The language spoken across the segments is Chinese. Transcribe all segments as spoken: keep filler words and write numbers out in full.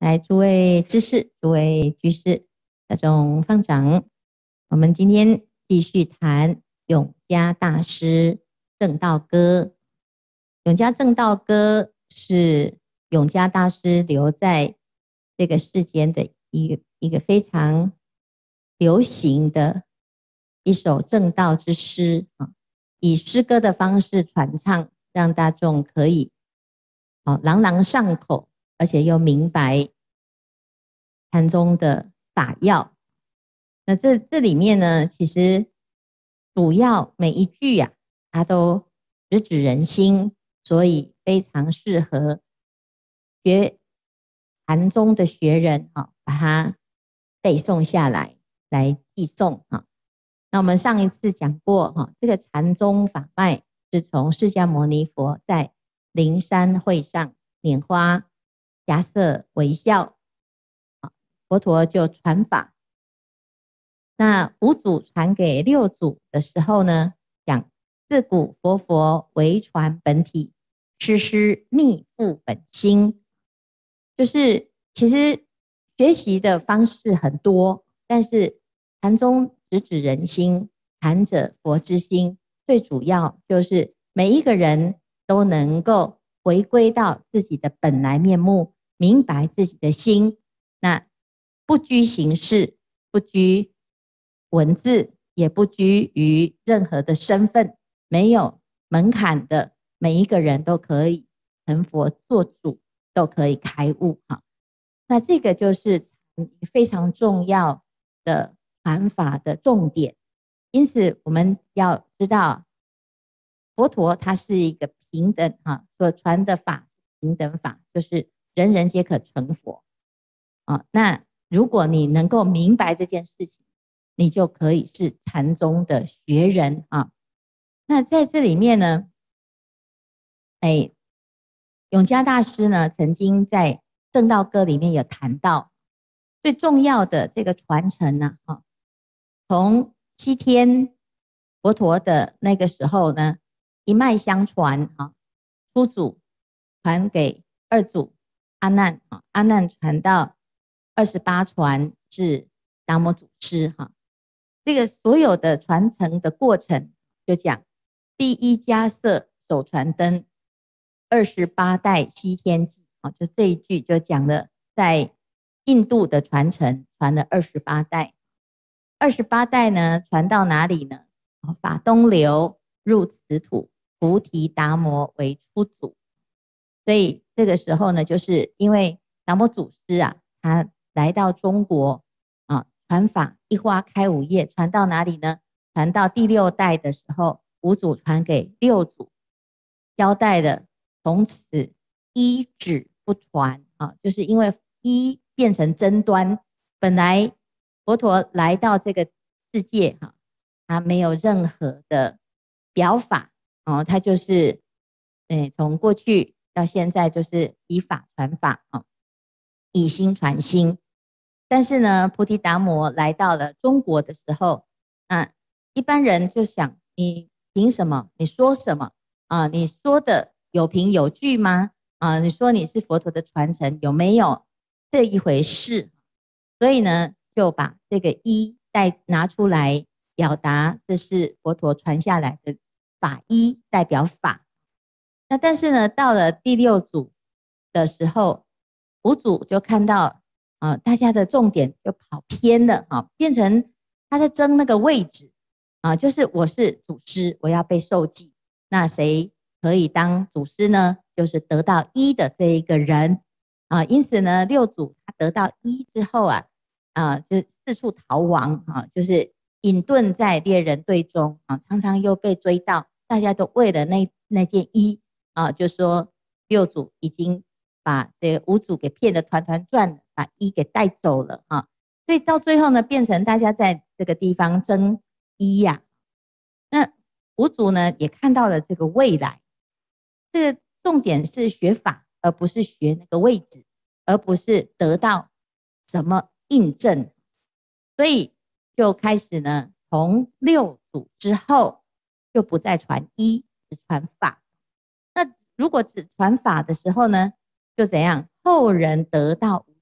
来，诸位知士、诸位居士、大众方丈，我们今天继续谈永嘉大师正道歌。永嘉正道歌是永嘉大师留在这个世间的一个一个非常流行的一首正道之诗啊，以诗歌的方式传唱，让大众可以啊朗朗上口，而且又明白禅宗的法要。那这这里面呢，其实主要每一句呀、啊，它都直指人心，所以非常适合学禅宗的学人啊，把它背诵下来，来记诵啊。那我们上一次讲过哈，这个禅宗法脉是从释迦牟尼佛在灵山会上拈花霞色微笑，佛陀就传法。那五祖传给六祖的时候呢，讲自古佛佛唯传本体，师师密付本心。就是其实学习的方式很多，但是禅宗直指人心，禅者佛之心，最主要就是每一个人都能够回归到自己的本来面目，明白自己的心，那不拘形式，不拘文字，也不拘于任何的身份，没有门槛的，每一个人都可以成佛做主，都可以开悟哈。那这个就是非常重要的传法的重点。因此我们要知道，佛陀他是一个平等哈，所传的法平等法，就是人人皆可成佛啊。那如果你能够明白这件事情，你就可以是禅宗的学人啊。那在这里面呢，哎，永嘉大师呢曾经在正道歌里面有谈到，最重要的这个传承呢，啊，从西天佛陀的那个时候呢，一脉相传啊，初祖传给二祖阿难啊，阿难传到二十八传是达摩祖师哈。这个所有的传承的过程，就讲第一迦叶手传灯，二十八代西天记啊，就这一句就讲了，在印度的传承传了二十八代，二十八代呢传到哪里呢？法东流入此土，菩提达摩为初祖。所以这个时候呢，就是因为达摩祖师啊，他来到中国啊，传法一花开五叶，传到哪里呢？传到第六代的时候，五祖传给六祖，交代的从此一指不传啊，就是因为一变成争端。本来佛陀来到这个世界哈，他没有任何的表法哦，他就是嗯，从过去到现在就是以法传法啊，以心传心。但是呢，菩提达摩来到了中国的时候，啊，一般人就想，你凭什么？你说什么啊？你说的有凭有据吗？啊，你说你是佛陀的传承，有没有这一回事？所以呢，就把这个一带拿出来表达，这是佛陀传下来的法一，代表法。那但是呢，到了第六组的时候，五组就看到啊，大家的重点就跑偏了啊，变成他在争那个位置啊，就是我是祖师，我要被受记，那谁可以当祖师呢？就是得到一的这一个人啊。因此呢，六祖他得到一之后啊，啊，就四处逃亡啊，就是隐遁在猎人队中啊，常常又被追到，大家都为了那那件衣啊，就说六祖已经把这个五祖给骗得团团转，把衣给带走了啊。所以到最后呢，变成大家在这个地方争衣呀、啊。那五祖呢，也看到了这个未来，这个重点是学法，而不是学那个位置，而不是得到什么印证。所以就开始呢，从六祖之后就不再传一，只传法。那如果只传法的时候呢，就怎样？后人得到无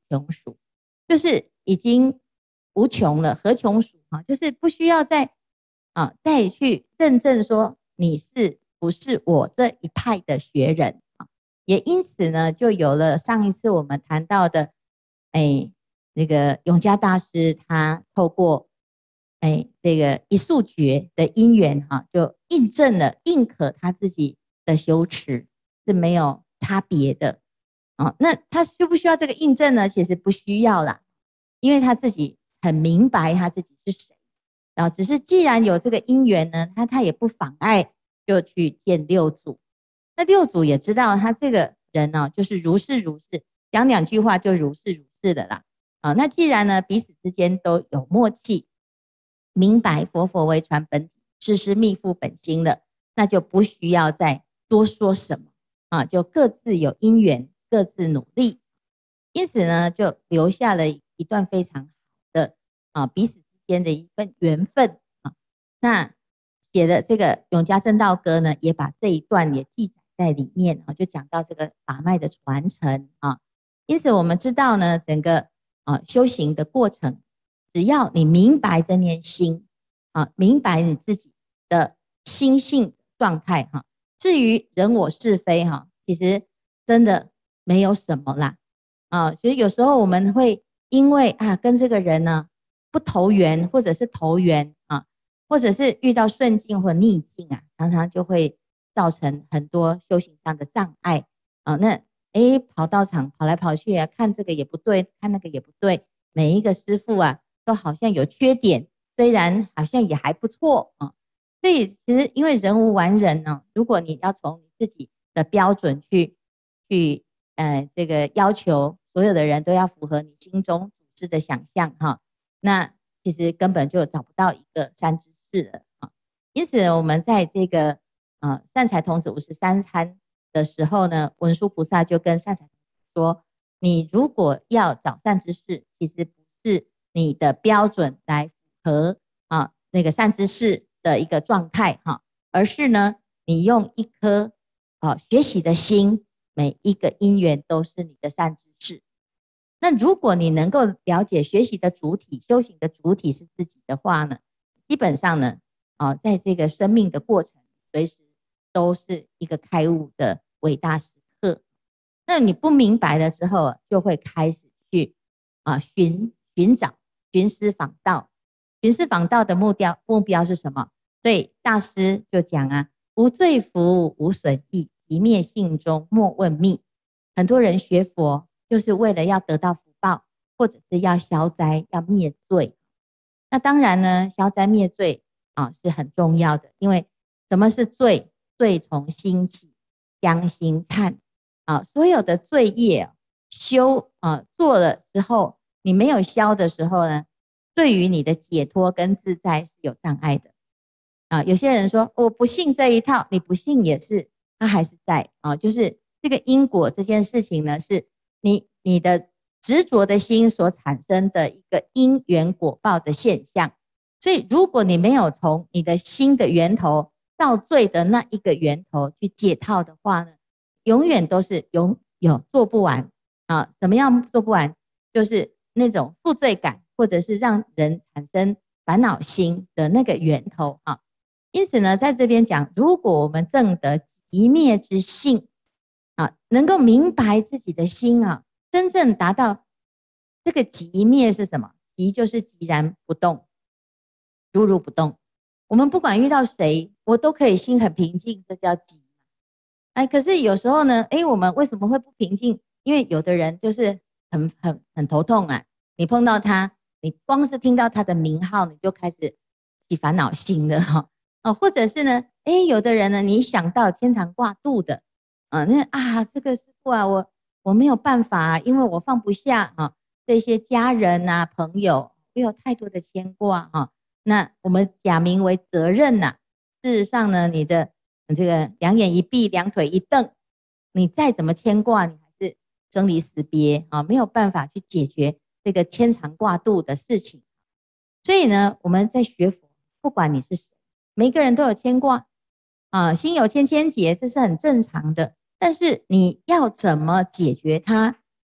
穷属，就是已经无穷了，何穷属啊？就是不需要再啊再去认证说你是不是我这一派的学人啊。也因此呢，就有了上一次我们谈到的，哎，那个永嘉大师他透过哎这个一宿诀的因缘哈、啊，就印证了印可他自己的修持是没有差别的啊。那他需不需要这个印证呢？其实不需要啦，因为他自己很明白他自己是谁。然后只是既然有这个因缘呢，他他也不妨碍就去见六祖。那六祖也知道他这个人呢、哦，就是如是如是，讲两句话就如是如是的啦。啊，那既然呢彼此之间都有默契，明白佛佛为传本体，事事密付本心了，那就不需要再多说什么啊，就各自有因缘，各自努力。因此呢，就留下了一段非常好的啊彼此之间的一份缘分啊。那写的这个永嘉正道歌呢，也把这一段也记载在里面啊，就讲到这个法脉的传承啊。因此我们知道呢，整个啊修行的过程，只要你明白这念心啊，明白你自己的心性状态哈、啊，至于人我是非哈、啊，其实真的没有什么啦啊。所以有时候我们会因为啊跟这个人呢不投缘，或者是投缘啊，或者是遇到顺境或逆境啊，常常就会造成很多修行上的障碍啊。那诶跑道场跑来跑去啊，看这个也不对，看那个也不对，每一个师父啊都好像有缺点，虽然好像也还不错啊。所以其实因为人无完人呢、哦，如果你要从你自己的标准去去呃这个要求所有的人都要符合你心中组织的想象哈，那其实根本就找不到一个善知识了啊。因此我们在这个呃善财童子五十三参的时候呢，文殊菩萨就跟善财童子说，你如果要找善知识，其实不是你的标准来符合啊那个善知识的一个状态哈，而是呢你用一颗啊学习的心，每一个因缘都是你的善知识。那如果你能够了解学习的主体、修行的主体是自己的话呢，基本上呢啊在这个生命的过程，随时都是一个开悟的伟大时刻。那你不明白了之后，就会开始去啊寻寻找、寻师访道。寻师访道的目标目标是什么？所以大师就讲啊，无罪福，无损益，一灭性中莫问密。很多人学佛就是为了要得到福报，或者是要消灾、要灭罪。那当然呢，消灾灭罪啊是很重要的，因为什么是罪？罪从心起，将心忏啊。所有的罪业修啊做了之后，你没有消的时候呢，对于你的解脱跟自在是有障碍的啊。有些人说我不信这一套，你不信也是，它还是在啊。就是这个因果这件事情呢，是你你的执着的心所产生的一个因缘果报的现象。所以如果你没有从你的心的源头到罪的那一个源头去解套的话呢，永远都是永有做不完啊。怎么样做不完？就是那种负罪感，或者是让人产生烦恼心的那个源头啊。因此呢，在这边讲，如果我们证得寂灭之性啊，能够明白自己的心啊，真正达到这个寂灭是什么？寂就是寂然不动，如如不动。我们不管遇到谁，我都可以心很平静，这叫寂。哎，可是有时候呢，哎，我们为什么会不平静？因为有的人就是很很很头痛啊。你碰到他，你光是听到他的名号，你就开始起烦恼心了哈。啊，或者是呢，哎，有的人呢，你想到牵肠挂肚的，啊，那啊，这个师父啊，我我没有办法啊，因为我放不下啊，这些家人啊、朋友，我有太多的牵挂哈。那我们假名为责任呐、啊，事实上呢，你的这个两眼一闭，两腿一蹬，你再怎么牵挂，你还是生离死别啊，没有办法去解决这个牵肠挂肚的事情。所以呢，我们在学佛，不管你是谁，每个人都有牵挂啊，心有千千结，这是很正常的。但是你要怎么解决它？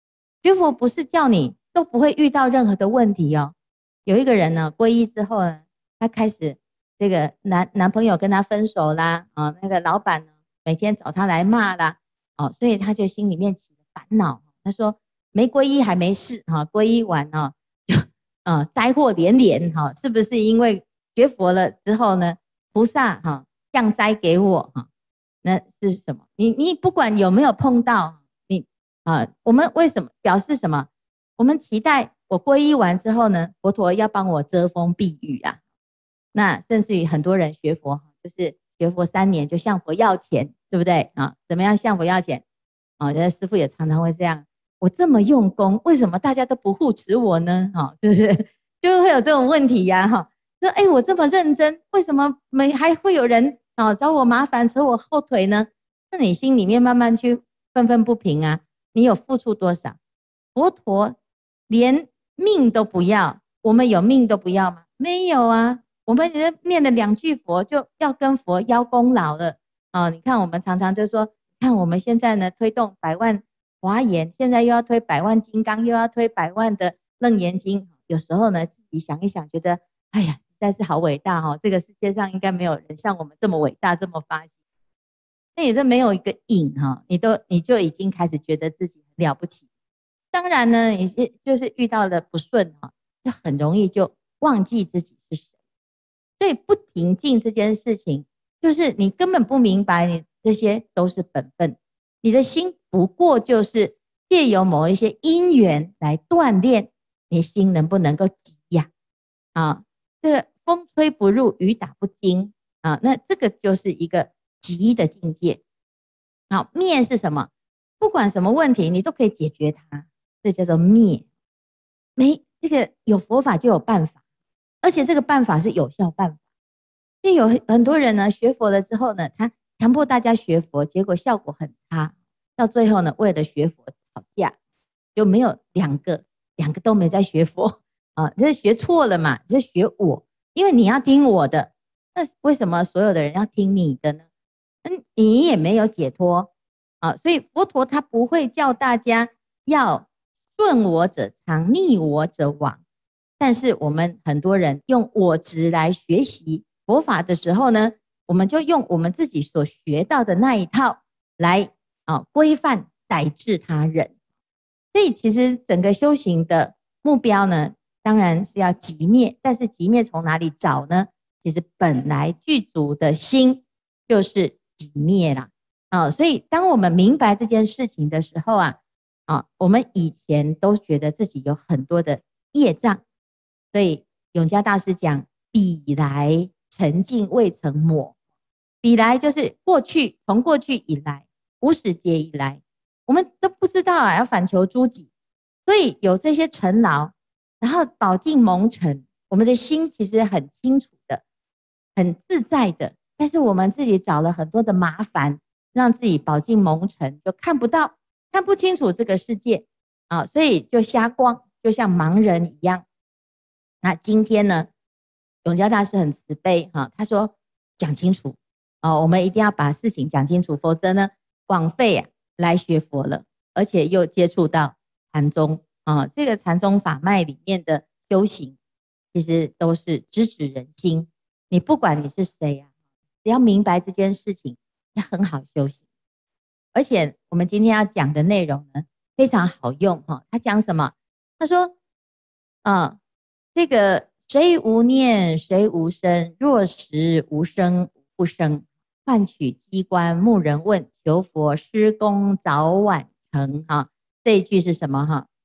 学佛不是叫你都不会遇到任何的问题哦。有一个人呢，皈依之后呢，他开始这个男男朋友跟他分手啦，啊，那个老板呢每天找他来骂啦，哦，所以他就心里面起了烦恼。他说没皈依还没事哈，皈依完哦，就呃灾祸连连哈，是不是因为学佛了之后呢，菩萨哈降灾给我哈？那是什么？你你不管有没有碰到你啊，我们为什么表示什么？我们期待我皈依完之后呢，佛陀要帮我遮风避雨啊。那甚至于很多人学佛，就是学佛三年就向佛要钱，对不对啊？怎么样向佛要钱？啊，人家师父也常常会这样，我这么用功，为什么大家都不护持我呢？哈，是不是？就会有这种问题呀，哈。说，哎，我这么认真，为什么没还会有人啊找我麻烦，扯我后腿呢？那你心里面慢慢去愤愤不平啊。你有付出多少？佛陀连命都不要，我们有命都不要吗？没有啊。我们人念了两句佛，就要跟佛邀功劳了啊！你看，我们常常就说，看我们现在呢推动百万华严，现在又要推百万金刚，又要推百万的楞严经。有时候呢，自己想一想，觉得哎呀，实在是好伟大哦！这个世界上应该没有人像我们这么伟大，这么发心。那你这没有一个影哈，你都你就已经开始觉得自己很了不起。当然呢，你就是遇到了不顺哈，就很容易就忘记自己是谁。所以不平静这件事情，就是你根本不明白，你这些都是本分。你的心不过就是借由某一些因缘来锻炼你心能不能够急呀？啊，这个风吹不入，雨打不惊啊，那这个就是一个急的境界。好，灭是什么？不管什么问题，你都可以解决它，这叫做灭。没这个有佛法就有办法。而且这个办法是有效办法。因为有很多人呢，学佛了之后呢，他强迫大家学佛，结果效果很差。到最后呢，为了学佛吵架，就没有两个，两个都没在学佛啊，这是学错了嘛？这是学我，因为你要听我的，那为什么所有的人要听你的呢？嗯，你也没有解脱啊，所以佛陀他不会叫大家要顺我者昌，逆我者亡。但是我们很多人用我执来学习佛法的时候呢，我们就用我们自己所学到的那一套来啊规范宰制他人。所以其实整个修行的目标呢，当然是要寂灭，但是寂灭从哪里找呢？其实本来具足的心就是寂灭啦。啊，所以当我们明白这件事情的时候啊，啊，我们以前都觉得自己有很多的业障。所以永嘉大师讲，彼来尘尽未曾抹。彼来就是过去，从过去以来，无始劫以来，我们都不知道啊，要反求诸己，所以有这些尘劳，然后饱尽蒙尘。我们的心其实很清楚的，很自在的，但是我们自己找了很多的麻烦，让自己饱尽蒙尘，就看不到、看不清楚这个世界啊，所以就瞎逛，就像盲人一样。那今天呢，永嘉大师很慈悲哈，他说讲清楚哦，我们一定要把事情讲清楚，否则呢，枉费啊来学佛了，而且又接触到禅宗啊，这个禅宗法脉里面的修行，其实都是直指人心。你不管你是谁啊，只要明白这件事情，也很好修行。而且我们今天要讲的内容呢，非常好用哈。他讲什么？他说，啊。这个谁无念，谁无生？若实无生不生，换取机关木人问，求佛施功早晚成。哈，这一句是什么？哈，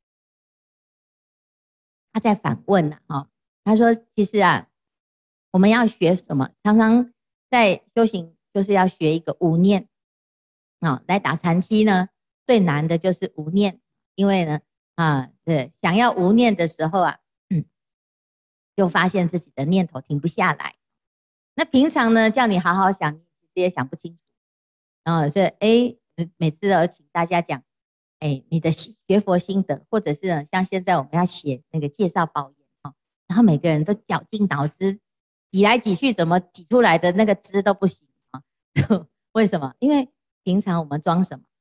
他在反问呢。哈，他说其实啊，我们要学什么？常常在修行，就是要学一个无念啊。来打禅期呢，最难的就是无念，因为呢，啊，对，想要无念的时候啊。就发现自己的念头停不下来。那平常呢，叫你好好想，你其实也想不清楚。然后所以，哎，每次都请大家讲，哎，你的学佛心得，或者是像现在我们要写那个介绍宝言哈，然后每个人都绞尽脑汁，挤来挤去，怎么挤出来的那个汁都不行啊？为什么？因为平常我们装什么？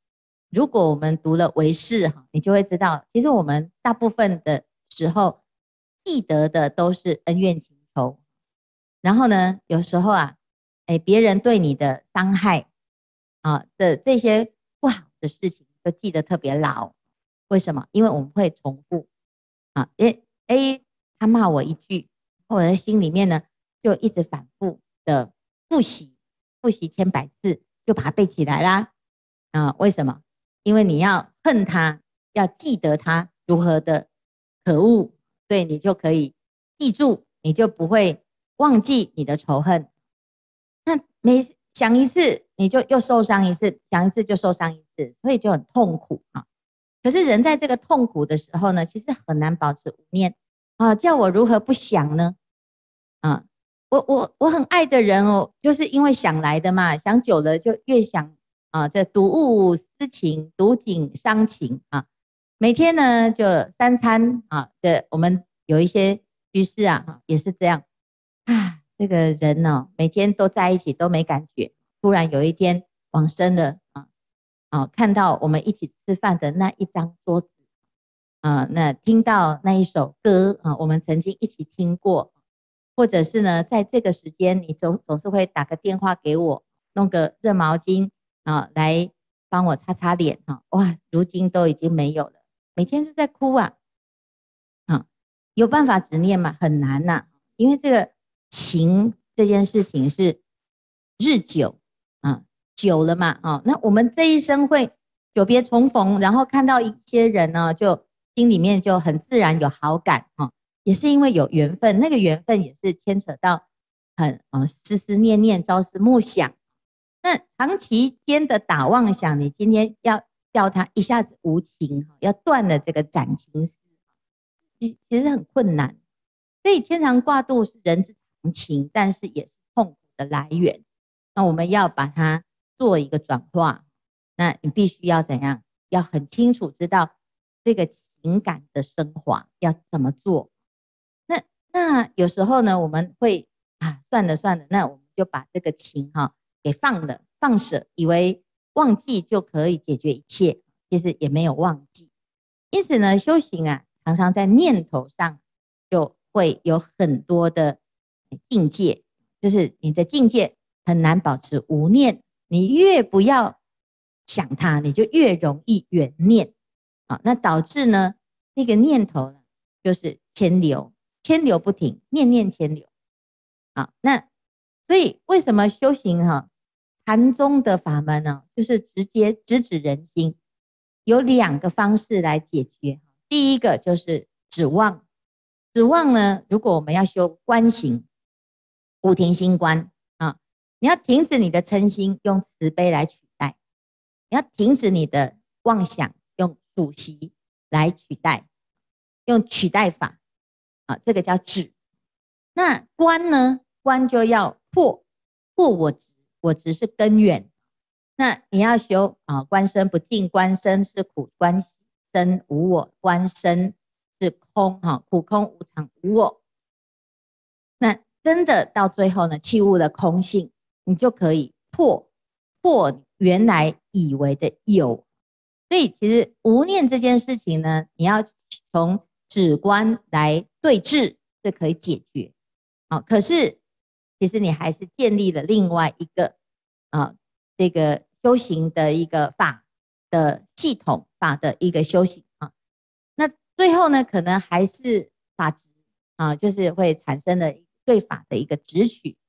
如果我们读了唯识哈，你就会知道，其实我们大部分的时候记得的都是恩怨情仇，然后呢，有时候啊，哎，别人对你的伤害啊的这些不好的事情，都记得特别牢。为什么？因为我们会重复啊，诶诶，他骂我一句，我的心里面呢就一直反复的复习，复习千百次，就把它背起来啦。啊，为什么？因为你要恨他，要记得他如何的可恶，对你就可以记住，你就不会忘记你的仇恨。那每想一次，你就又受伤一次，想一次就受伤一次，所以就很痛苦啊。可是人在这个痛苦的时候呢，其实很难保持无念啊。叫我如何不想呢？啊，我我我很爱的人哦，就是因为想来的嘛，想久了就越想啊。这睹物思情，睹景伤情啊。每天呢就三餐啊，这我们有一些居士啊，也是这样啊。这个人呢、哦，每天都在一起都没感觉，突然有一天往生了啊。啊，看到我们一起吃饭的那一张桌子啊，那听到那一首歌啊，我们曾经一起听过，或者是呢，在这个时间你总总是会打个电话给我，弄个热毛巾啊来帮我擦擦脸啊。哇，如今都已经没有了，每天都在哭啊。啊，有办法执念吗？很难呐、啊，因为这个情这件事情是日久啊，久了嘛啊。那我们这一生会久别重逢，然后看到一些人呢，就心里面就很自然有好感啊，也是因为有缘分，那个缘分也是牵扯到很啊思思念念、朝思暮想。那长期间的打妄想，你今天要叫他一下子无情，要断了这个斩情丝，其其实很困难。所以天长挂度是人之常情，但是也是痛苦的来源。那我们要把它做一个转化，那你必须要怎样？要很清楚知道这个情感的升华要怎么做。那那有时候呢，我们会啊，算了算了，那我们就把这个情哈、给放了，放舍，以为忘记就可以解决一切，其实也没有忘记。因此呢，修行啊，常常在念头上就会有很多的境界，就是你的境界很难保持无念。你越不要想它，你就越容易远念啊。那导致呢，那个念头呢，就是牵流，牵流不停，念念牵流啊。那所以为什么修行哈、啊，禅宗的法门呢，就是直接直指人心，有两个方式来解决。第一个就是指望，指望呢，如果我们要修观行，无停心观啊，你要停止你的嗔心，用慈悲来取代；你要停止你的妄想，用数息来取代，用取代法啊，这个叫止。那观呢？观就要破，破我执，我执是根源。那你要修啊，观身不净，观身是苦，观身无我，观身是空哈，苦空无常无我。那真的到最后呢，弃悟了空性，你就可以破破原来以为的有。所以其实无念这件事情呢，你要从止观来对治，是可以解决。好、可是其实你还是建立了另外一个啊，这个修行的一个法的系统，法的一个修行啊。那最后呢，可能还是法执啊，就是会产生了对法的一个执取。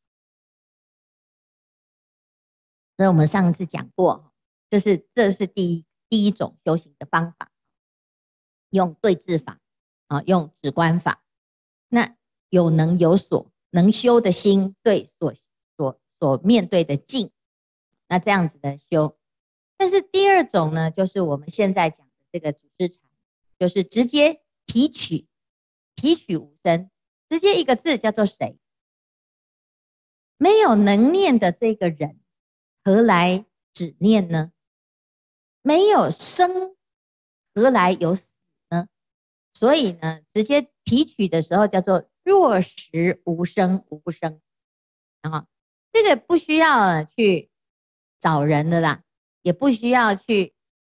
所以我们上次讲过，就是这是第一第一种修行的方法，用对治法啊，用止观法。那有能有所，能修的心对所所所面对的境，那这样子的修。但是第二种呢，就是我们现在讲的这个主事禅，就是直接提取，提取无声，直接一个字叫做谁？没有能念的这个人，何来只念呢？没有生，何来有死呢？所以呢，直接提取的时候叫做若实无生无不生啊，这个不需要去找人的啦，也不需要去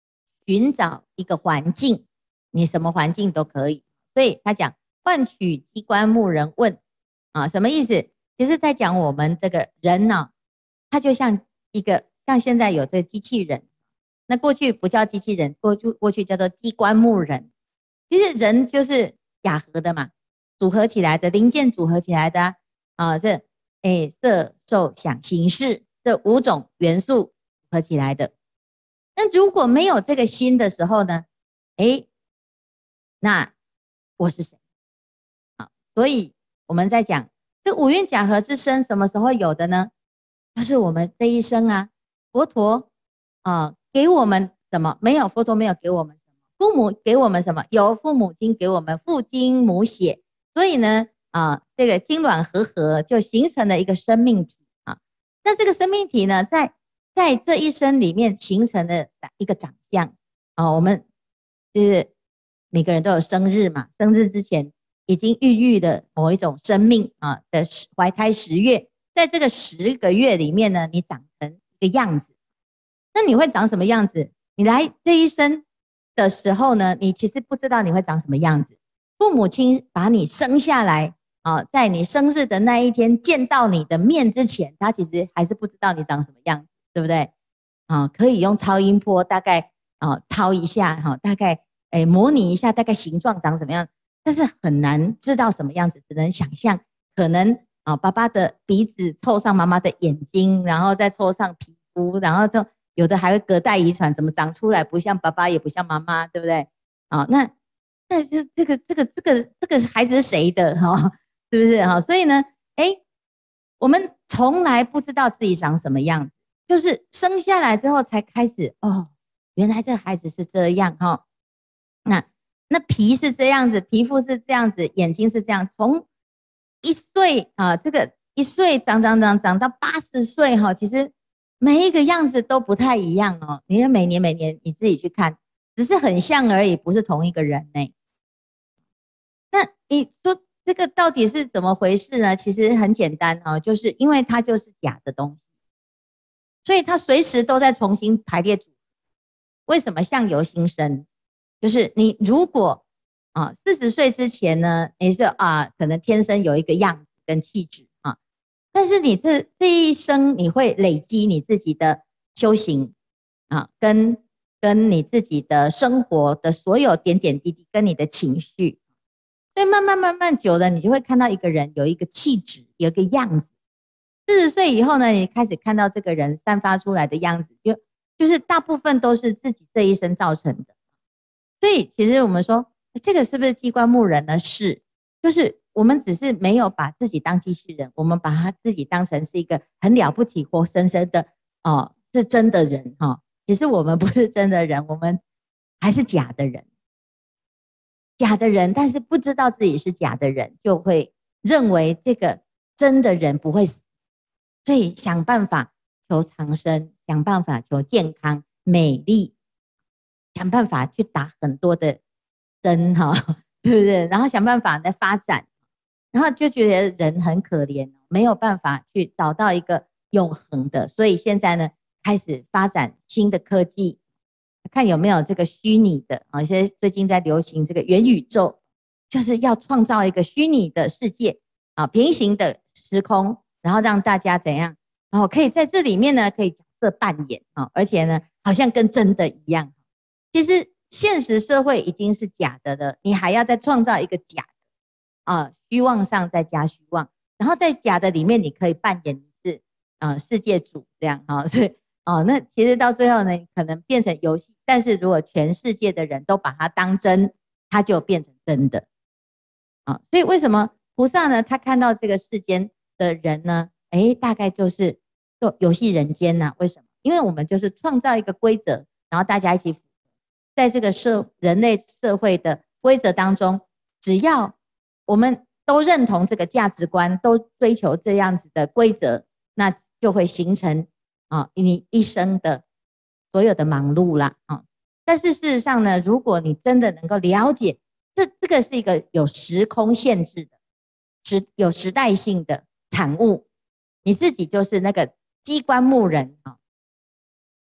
寻找一个环境，你什么环境都可以。所以他讲唤取机关木人问啊，什么意思？其实在讲我们这个人呢、啊，他就像一个像现在有这个机器人，那过去不叫机器人，过去过去叫做机关木人。其实人就是雅合的嘛，组合起来的零件组合起来的啊，啊这诶色受想行识这五种元素合起来的。那如果没有这个心的时候呢？诶，那我是谁？啊，所以我们在讲这五蕴假合之身什么时候有的呢？就是我们这一生啊，佛陀啊给我们什么？没有，佛陀没有给我们什么，父母给我们什么？有，父母亲给我们父精母血，所以呢啊，这个精卵合合就形成了一个生命体啊。那这个生命体呢，在在这一生里面形成了一个长相啊。我们就是每个人都有生日嘛，生日之前已经孕育的某一种生命啊的怀胎十月，在这个十个月里面呢，你长成一个样子。那你会长什么样子？你来这一生的时候呢，你其实不知道你会长什么样子。父母亲把你生下来啊，在你生日的那一天见到你的面之前，他其实还是不知道你长什么样子，对不对？啊，可以用超音波大概啊超一下哈，大概诶模拟一下大概形状长什么样，但是很难知道什么样子，只能想象。可能啊爸爸的鼻子凑上妈妈的眼睛，然后再凑上皮肤，然后就有的还会隔代遗传，怎么长出来不像爸爸也不像妈妈，对不对？啊，那那这这个这个这个这个孩子是谁的哈？是不是哈？所以呢，哎，我们从来不知道自己长什么样子，就是生下来之后才开始哦，原来这个孩子是这样哈。那那皮是这样子，皮肤是这样子，眼睛是这样，从一岁啊，这个一岁长长长长到八十岁哈，其实每一个样子都不太一样哦。你看每年每年你自己去看，只是很像而已，不是同一个人呢。那你说这个到底是怎么回事呢？其实很简单哦，就是因为它就是假的东西，所以它随时都在重新排列组合。为什么相由心生？就是你如果啊四十岁之前呢，你是啊可能天生有一个样子跟气质啊，但是你这这一生你会累积你自己的修行啊，跟跟你自己的生活的所有点点滴滴，跟你的情绪。所以慢慢慢慢久了，你就会看到一个人有一个气质，有一个样子。四十岁以后呢，你开始看到这个人散发出来的样子，就就是大部分都是自己这一生造成的。所以其实我们说这个是不是机关木人呢？是，就是我们只是没有把自己当机器人，我们把他自己当成是一个很了不起、活生生的哦，是真的人哈、哦。其实我们不是真的人，我们还是假的人。假的人，但是不知道自己是假的人，就会认为这个真的人不会死，所以想办法求长生，想办法求健康、美丽，想办法去打很多的针哈，是不是？然后想办法来发展，然后就觉得人很可怜，没有办法去找到一个永恒的，所以现在呢，开始发展新的科技。看有没有这个虚拟的啊，现在最近在流行这个元宇宙，就是要创造一个虚拟的世界啊，平行的时空，然后让大家怎样，然后可以在这里面呢，可以角色扮演啊，而且呢，好像跟真的一样。其实现实社会已经是假的了，你还要再创造一个假的啊，虚妄上再加虚妄，然后在假的里面，你可以扮演是啊世界主这样啊，所以。哦，那其实到最后呢，可能变成游戏，但是如果全世界的人都把它当真，它就变成真的啊。所以为什么菩萨呢？他看到这个世间的人呢，诶，大概就是做游戏人间呐、啊。为什么？因为我们就是创造一个规则，然后大家一起在这个社人类社会的规则当中，只要我们都认同这个价值观，都追求这样子的规则，那就会形成。啊，你一生的所有的忙碌啦，啊，但是事实上呢，如果你真的能够了解，这这个是一个有时空限制的，时有时代性的产物，你自己就是那个机关木人啊，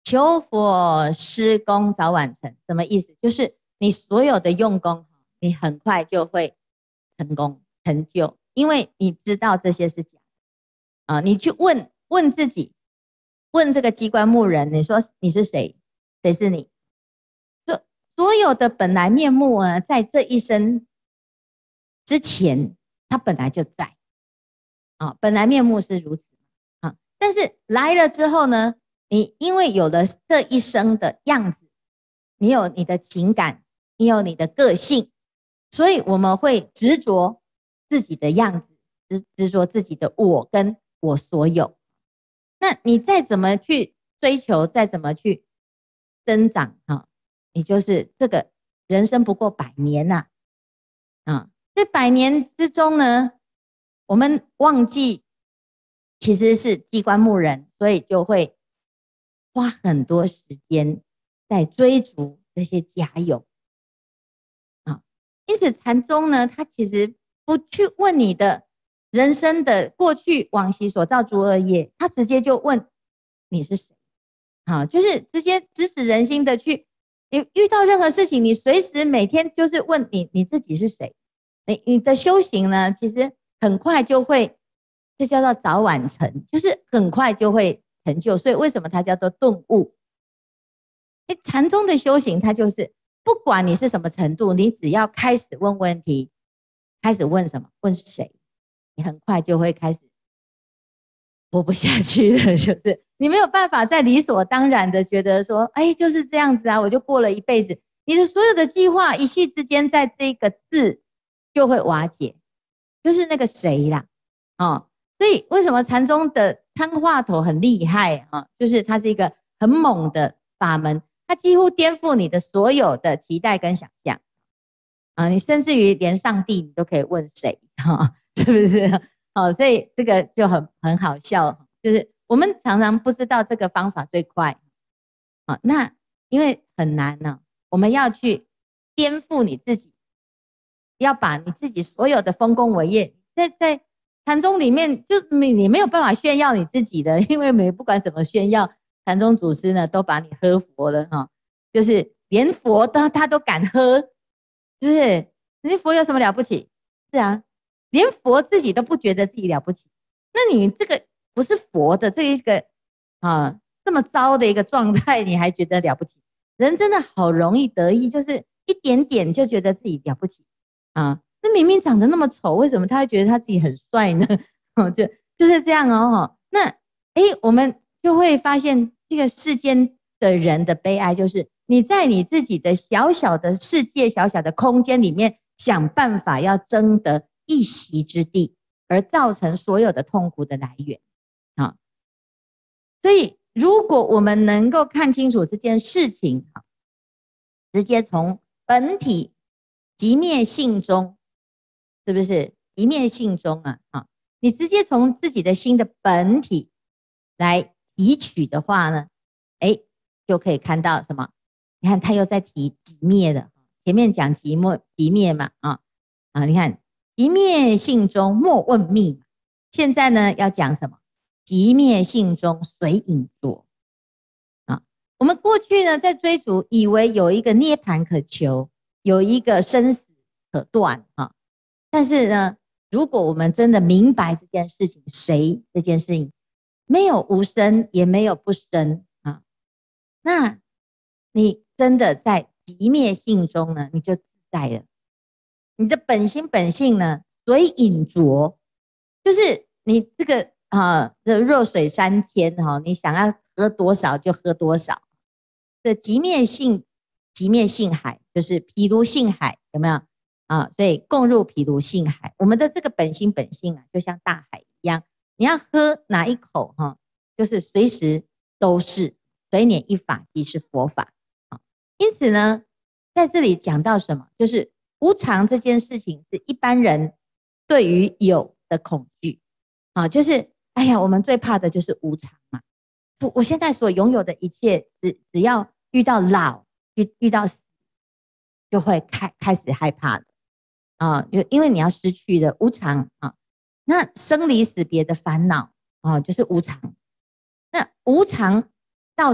求佛施功早晚成，什么意思？就是你所有的用功，你很快就会成功成就，因为你知道这些是假的啊。你去问问自己，问这个机关木人，你说你是谁？谁是你？就所有的本来面目呢，在这一生之前，它本来就在啊，本来面目是如此啊。但是来了之后呢，你因为有了这一生的样子，你有你的情感，你有你的个性，所以我们会执着自己的样子，执执着自己的我跟我所有。那你再怎么去追求，再怎么去增长啊，你就是这个人生不过百年呐、啊，啊，这百年之中呢，我们忘记其实是机关木人，所以就会花很多时间在追逐这些假有啊。因此禅宗呢，它其实不去问你的人生的过去往昔所造诸恶业，它直接就问你是谁。好，就是直接指使人心的去，你遇到任何事情，你随时每天就是问你你自己是谁。你你的修行呢，其实很快就会，这叫做早晚成，就是很快就会成就。所以为什么它叫做顿悟？哎，禅宗的修行，它就是不管你是什么程度，你只要开始问问题，开始问什么？问谁？你很快就会开始活不下去了，就是你没有办法再理所当然的觉得说，哎，就是这样子啊，我就过了一辈子。你的所有的计划，一夕之间，在这个字就会瓦解，就是那个谁啦，哦，所以为什么禅宗的参话头很厉害啊？就是它是一个很猛的法门，它几乎颠覆你的所有的期待跟想象啊！你甚至于连上帝你都可以问谁哈，是不是？好，所以这个就很很好笑，就是我们常常不知道这个方法最快啊，那因为很难呢、啊，我们要去颠覆你自己，要把你自己所有的丰功伟业，在在禅宗里面就你你没有办法炫耀你自己的，因为没不管怎么炫耀，禅宗祖师呢都把你喝佛了哈、哦，就是连佛都他都敢喝，是不是？那佛有什么了不起？是啊。连佛自己都不觉得自己了不起，那你这个不是佛的这一个啊这么糟的一个状态，你还觉得了不起？人真的好容易得意，就是一点点就觉得自己了不起啊。那明明长得那么丑，为什么他会觉得他自己很帅呢？哦，就就是这样哦。那哎，我们就会发现这个世间的人的悲哀，就是你在你自己的小小的世界、小小的空间里面，想办法要争得一席之地，而造成所有的痛苦的来源啊。所以，如果我们能够看清楚这件事情，直接从本体即灭性中，是不是即灭性中啊？啊，你直接从自己的心的本体来提取的话呢，哎，就可以看到什么？你看他又在提即灭的，前面讲即灭即灭嘛，啊啊，你看。即灭性中莫问密，现在呢要讲什么？即灭性中随影着啊。我们过去呢在追逐，以为有一个涅槃可求，有一个生死可断啊。但是呢，如果我们真的明白这件事情，谁这件事情没有无生，也没有不生啊，那你真的在即灭性中呢，你就自在了。你的本心本性呢，随影着，就是你这个啊，这弱水三千哈，你想要喝多少就喝多少。这即灭性，即灭性海，就是毗卢性海，有没有啊？所以共入毗卢性海，我们的这个本心本性啊，就像大海一样，你要喝哪一口哈，就是随时都是随念一法即是佛法啊。因此呢，在这里讲到什么，就是无常这件事情是一般人对于有的恐惧啊，就是哎呀，我们最怕的就是无常嘛。我现在所拥有的一切，只只要遇到老，遇遇到死，就会开开始害怕了啊，因因为你要失去的无常啊。那生离死别的烦恼啊，就是无常。那无常到底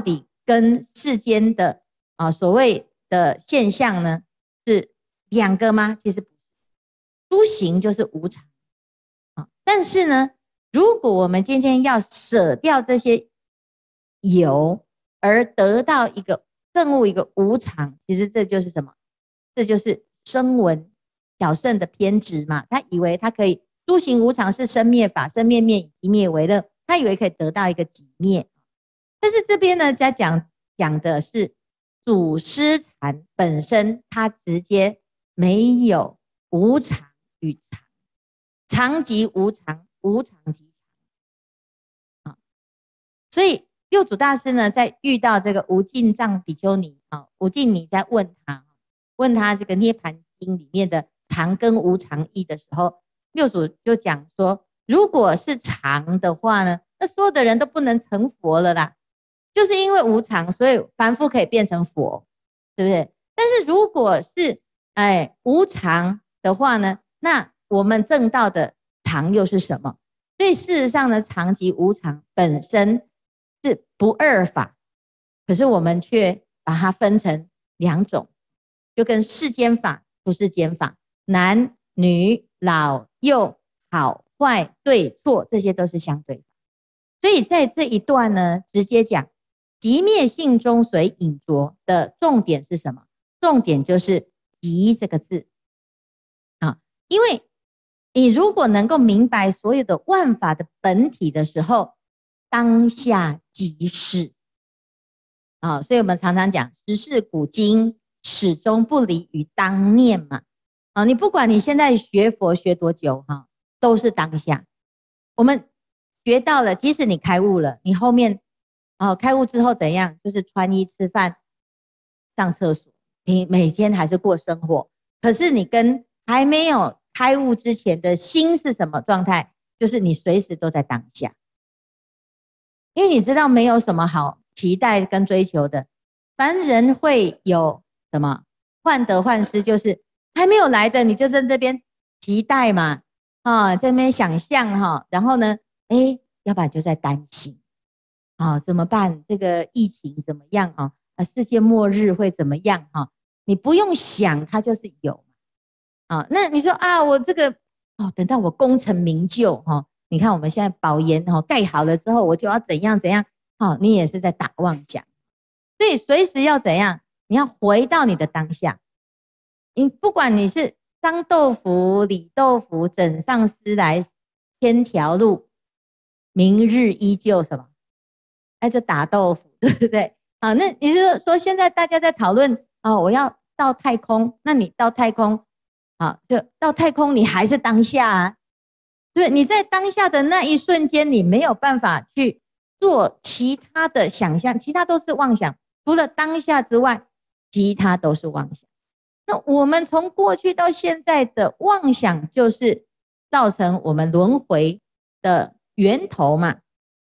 跟世间的啊所谓的现象呢是两个吗？其实诸行就是无常啊。但是呢，如果我们今天要舍掉这些有，而得到一个证悟一个无常，其实这就是什么？这就是声闻小圣的偏执嘛。他以为他可以诸行无常是生灭法，生灭灭以即灭为乐，他以为可以得到一个即灭。但是这边呢，在讲讲的是祖师禅本身，它直接没有无常与常，常即无常，无常即常啊。所以六祖大师呢，在遇到这个无尽藏比丘尼啊，无尽尼在问他，问他这个涅盘经里面的常跟无常义的时候，六祖就讲说，如果是常的话呢，那所有的人都不能成佛了啦。就是因为无常，所以凡夫可以变成佛，对不对？但是如果是哎无常的话呢，那我们证道的常又是什么？所以事实上呢，常即无常本身是不二法，可是我们却把它分成两种，就跟世间法、不世间法、男女老幼、好坏对错，这些都是相对法。所以在这一段呢，直接讲即灭性中随隐着的重点是什么？重点就是即这个字啊，因为你如果能够明白所有的万法的本体的时候，当下即是啊，所以我们常常讲时事古今始终不离于当念嘛。啊，你不管你现在学佛学多久哈，都是当下。我们学到了，即使你开悟了，你后面哦，开悟之后怎样？就是穿衣吃饭、上厕所，你每天还是过生活。可是你跟还没有开悟之前的心是什么状态？就是你随时都在当下，因为你知道没有什么好期待跟追求的。凡人会有什么患得患失，就是还没有来的，你就在这边期待嘛，啊，在那边想象哈，然后呢，哎，要不然就在担心。啊，怎么办？这个疫情怎么样啊？啊，世界末日会怎么样啊？你不用想，它就是有啊。那你说啊，我这个哦，等到我功成名就哈、啊，你看我们现在宝岩哈、啊、盖好了之后，我就要怎样怎样，好、啊，你也是在打妄想。所以随时要怎样？你要回到你的当下。你不管你是张豆腐、李豆腐，整上丝来千条路，明日依旧什么？哎，就打豆腐，对不对？好，那也就是说，现在大家在讨论哦，我要到太空，那你到太空，好，就到太空，你还是当下啊。对，你在当下的那一瞬间，你没有办法去做其他的想象，其他都是妄想。除了当下之外，其他都是妄想。那我们从过去到现在的妄想，就是造成我们轮回的源头嘛。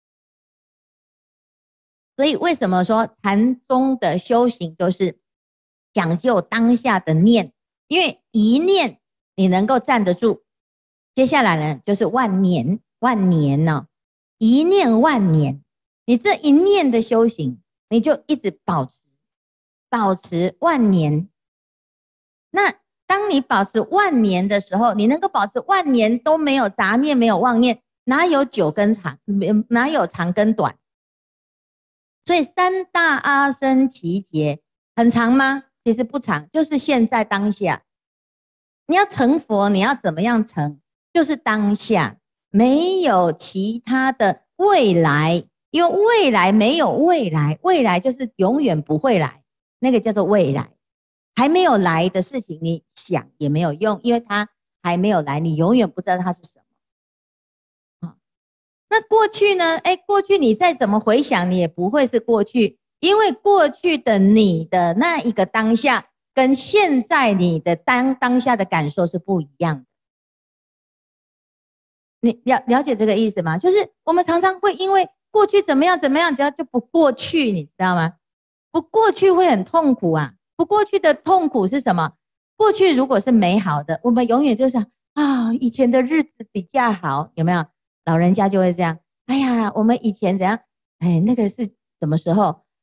所以为什么说禅宗的修行都是讲究当下的念？因为一念你能够站得住，接下来呢就是万年，万年呢、哦，一念万年。你这一念的修行，你就一直保持，保持万年。那当你保持万年的时候，你能够保持万年都没有杂念，没有妄念，哪有久跟长，哪有长跟短？所以三大阿僧祇劫很长吗？其实不长，就是现在当下。你要成佛，你要怎么样成？就是当下，没有其他的未来，因为未来没有未来，未来就是永远不会来，那个叫做未来。还没有来的事情，你想也没有用，因为它还没有来，你永远不知道它是什么。那过去呢？哎，过去你再怎么回想，你也不会是过去，因为过去的你的那一个当下，跟现在你的当当下的感受是不一样的。你了了解这个意思吗？就是我们常常会因为过去怎么样怎么样，只要就不过去，你知道吗？不过去会很痛苦啊。不过去的痛苦是什么？过去如果是美好的，我们永远就想啊，以前的日子比较好，有没有？老人家就会这样。哎呀，我们以前怎样？哎，那个是什么时候？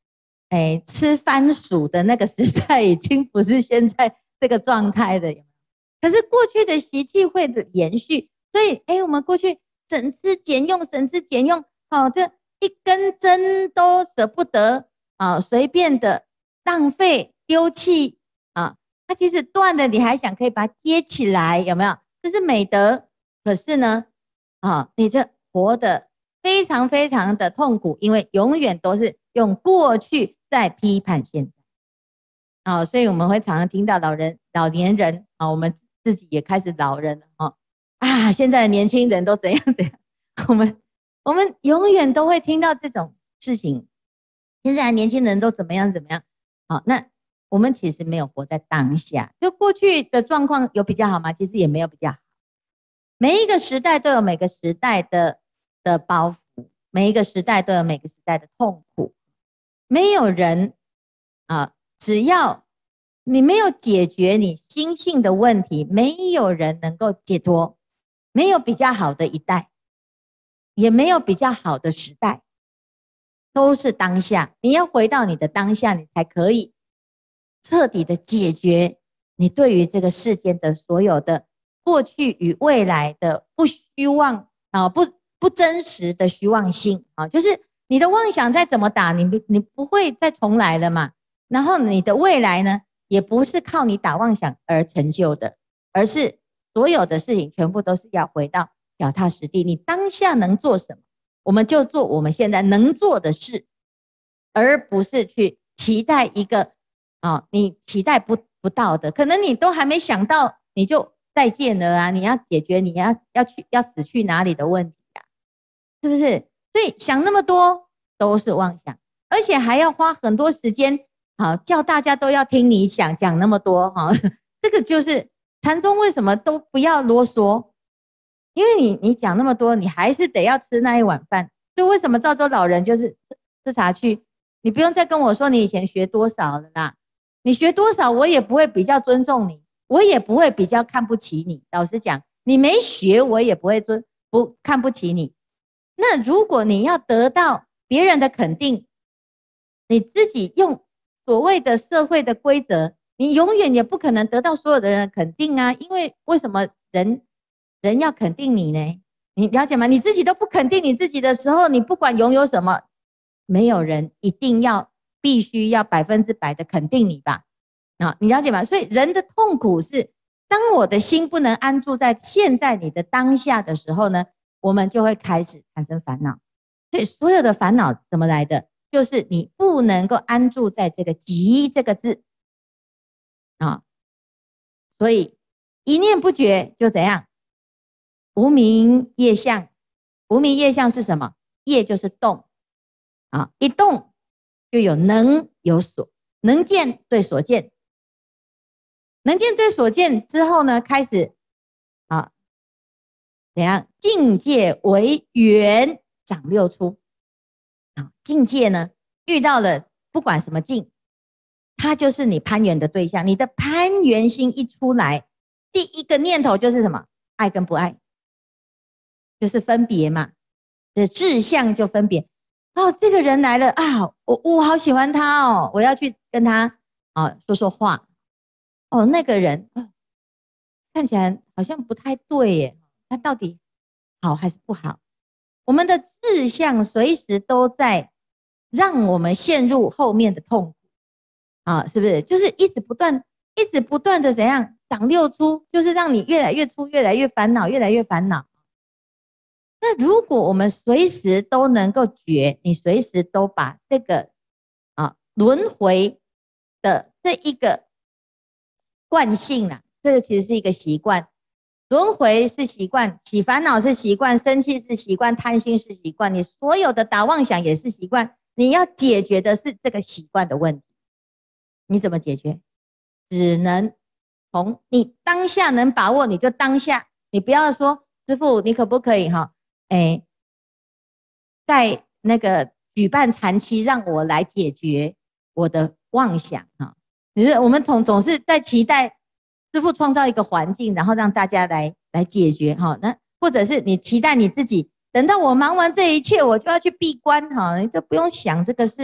哎，吃番薯的那个时代已经不是现在这个状态的，可是过去的习气会的延续，所以哎，我们过去省吃俭用，省吃俭用，好，这一根针都舍不得啊，随便的浪费丢弃啊，它其实断了，你还想可以把它接起来，有没有？这是美德。可是呢，啊，你这活得非常非常的痛苦，因为永远都是用过去在批判现在。啊，所以我们会常常听到老人、老年人啊，我们自己也开始老人了啊，啊，现在的年轻人都怎样怎样，我们我们永远都会听到这种事情。现在的年轻人都怎么样怎么样？好，那我们其实没有活在当下，就过去的状况有比较好吗？其实也没有比较好。每一个时代都有每个时代的的包袱，每一个时代都有每个时代的痛苦，没有人啊。只要你没有解决你心性的问题，没有人能够解脱，没有比较好的一代，也没有比较好的时代，都是当下。你要回到你的当下，你才可以彻底的解决你对于这个世间的所有的过去与未来的不虚妄啊，不不真实的虚妄性啊，就是你的妄想再怎么打，你不你不会再重来了嘛。然后你的未来呢，也不是靠你打妄想而成就的，而是所有的事情全部都是要回到脚踏实地。你当下能做什么，我们就做我们现在能做的事，而不是去期待一个啊，你期待不不到的，可能你都还没想到，你就再见了啊！你要解决你要要去要死去哪里的问题啊，是不是？所以想那么多都是妄想，而且还要花很多时间。好，叫大家都要听你讲讲那么多哈，这个就是禅宗为什么都不要啰嗦，因为你你讲那么多，你还是得要吃那一碗饭。所以为什么赵州老人就是吃茶去，你不用再跟我说你以前学多少了啦，你学多少我也不会比较尊重你，我也不会比较看不起你。老实讲，你没学我也不会尊不看不起你。那如果你要得到别人的肯定，你自己用所谓的社会的规则，你永远也不可能得到所有的人的肯定啊！因为为什么人人要肯定你呢？你了解吗？你自己都不肯定你自己的时候，你不管拥有什么，没有人一定要必须要百分之百的肯定你吧？啊，你了解吗？所以人的痛苦是，当我的心不能安住在现在你的当下的时候呢，我们就会开始产生烦恼。所以所有的烦恼怎么来的？就是你不能够安住在这个急这个字啊，所以一念不绝就怎样？无明业相，无明业相是什么？业就是动啊，一动就有能有所，能见对所见，能见对所见之后呢，开始啊怎样？境界为缘长六出啊，境界呢？遇到了不管什么境，它就是你攀缘的对象。你的攀缘心一出来，第一个念头就是什么？爱跟不爱，就是分别嘛。这志向就分别。哦，这个人来了啊，我我好喜欢他哦，我要去跟他啊说说话。哦，那个人哦，看起来好像不太对耶，他到底好还是不好？我们的志向随时都在让我们陷入后面的痛苦啊，是不是？就是一直不断、一直不断的怎样长六出，就是让你越来越粗、越来越烦恼、越来越烦恼。那如果我们随时都能够觉，你随时都把这个啊轮回的这一个惯性啊，这个其实是一个习惯。轮回是习惯，起烦恼是习惯，生气是习惯，贪心是习惯，你所有的打妄想也是习惯。你要解决的是这个习惯的问题，你怎么解决？只能从你当下能把握，你就当下，你不要说师父，你可不可以哈？哎，在那个举办禅期，让我来解决我的妄想哈。你说我们总总是在期待师父创造一个环境，然后让大家来来解决哈。那或者是你期待你自己，等到我忙完这一切，我就要去闭关哈，你都不用想这个事。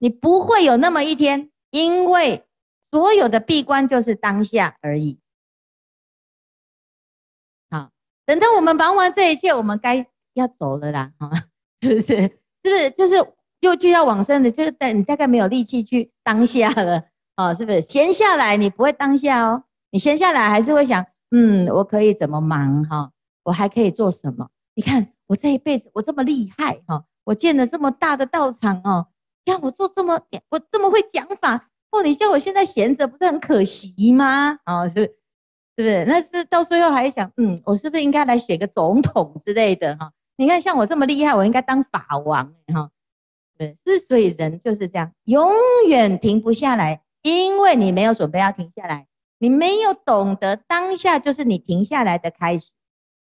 你不会有那么一天，因为所有的闭关就是当下而已。好，等到我们忙完这一切，我们该要走了啦，哈，是不是？是不是？就是就就要往生的，这个你大概没有力气去当下了，哦，是不是？闲下来你不会当下哦，你闲下来还是会想，嗯，我可以怎么忙哈？我还可以做什么？你看我这一辈子我这么厉害哈，我建了这么大的道场哦，你看我做这么我这么会讲法哦，你叫我现在闲着不是很可惜吗？哦，是不是？是不是？那是到最后还想，嗯，我是不是应该来选个总统之类的哈？你看像我这么厉害，我应该当法王哈。对，之所以人就是这样，永远停不下来，因为你没有准备要停下来，你没有懂得当下就是你停下来的开始。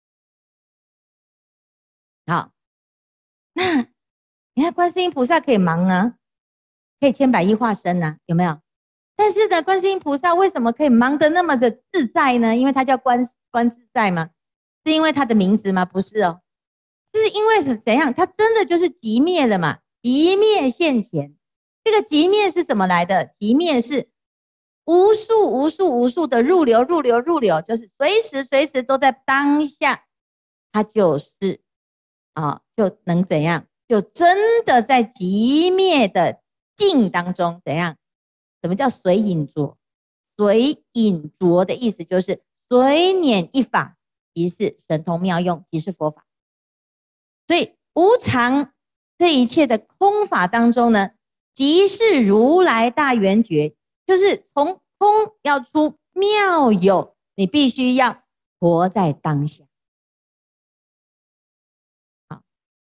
好，那你看观世音菩萨可以忙啊，可以千百亿化身啊，有没有？但是呢，观世音菩萨为什么可以忙得那么的自在呢？因为他叫观观自在吗？是因为他的名字吗？不是哦，是因为是怎样？他真的就是寂灭了嘛？寂灭现前，这个寂灭是怎么来的？寂灭是无数无数无数的入流入流入流，就是随时随时都在当下，它就是啊，就能怎样？就真的在寂灭的境当中怎样？什么叫随影着？随影着的意思就是随念一法，即是神通妙用，即是佛法。所以无常这一切的空法当中呢，即是如来大圆觉，就是从空要出妙有，你必须要活在当下。好，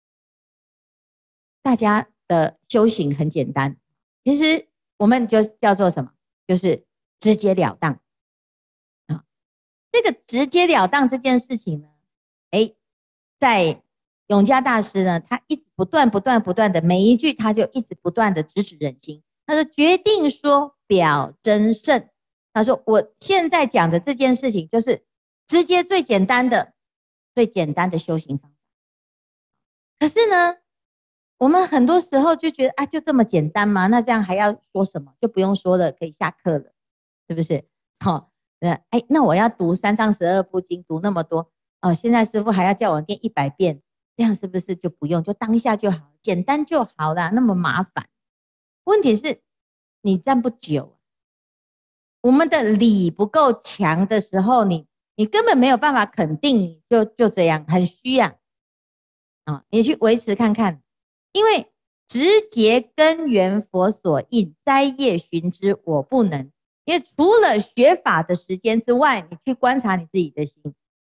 大家的修行很简单，其实我们就叫做什么？就是直截了当啊。这个直截了当这件事情呢，哎，在永嘉大师呢，他一直不断不断不断的每一句，他就一直不断的直指人心。他说决定说表真胜，他说我现在讲的这件事情就是直接最简单的、最简单的修行方法。可是呢，我们很多时候就觉得啊，就这么简单吗？那这样还要说什么？就不用说了，可以下课了，是不是？好、哦，那哎，那我要读三藏十二部经，读那么多哦，现在师父还要叫我念一百遍，这样是不是就不用？就当下就好，简单就好啦，那么麻烦。问题是，你站不久，我们的理不够强的时候，你你根本没有办法肯定，就就这样，很虚啊。啊，你去维持看看，因为直节根源佛所应，摘叶寻之我不能。因为除了学法的时间之外，你去观察你自己的心，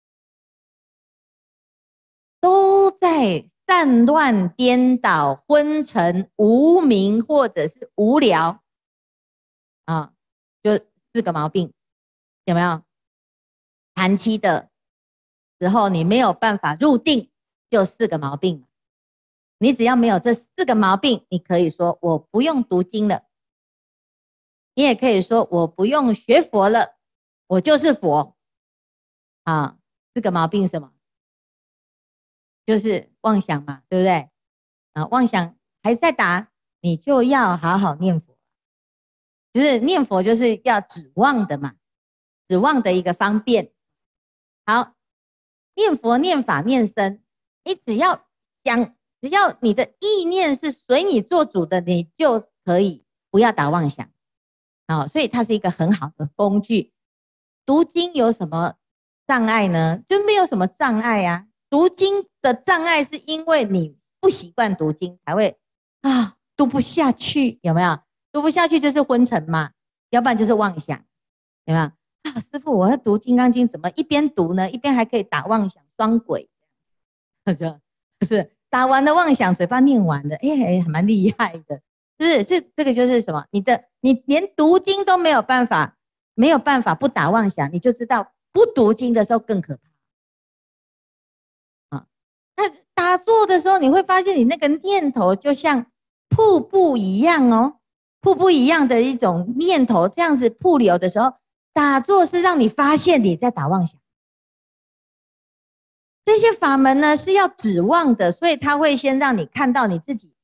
都在散乱颠倒、昏沉、无明或者是无聊啊，就四个毛病，有没有？长期的时候你没有办法入定，就四个毛病。你只要没有这四个毛病，你可以说我不用读经了，你也可以说我不用学佛了，我就是佛啊。四个毛病什么？就是妄想嘛，对不对？啊，妄想还在打，你就要好好念佛，就是念佛就是要指望的嘛，指望的一个方便。好，念佛、念法、念僧，你只要想，只要你的意念是随你做主的，你就可以不要打妄想。啊，所以它是一个很好的工具。读经有什么障碍呢？就没有什么障碍啊。读经的障碍是因为你不习惯读经，才会啊读不下去，有没有？读不下去就是昏沉嘛，要不然就是妄想，有没有？啊，师父，我要读《金刚经》，怎么一边读呢，一边还可以打妄想双轨？就是打完了妄想，嘴巴念完了，哎，还蛮厉害的。就是这这个就是什么？你的你连读经都没有办法，没有办法不打妄想，你就知道不读经的时候更可怕啊。那打坐的时候，你会发现你那个念头就像瀑布一样哦，瀑布一样的一种念头，这样子瀑流的时候，打坐是让你发现你在打妄想。这些法门呢是要指望的，所以他会先让你看到你自己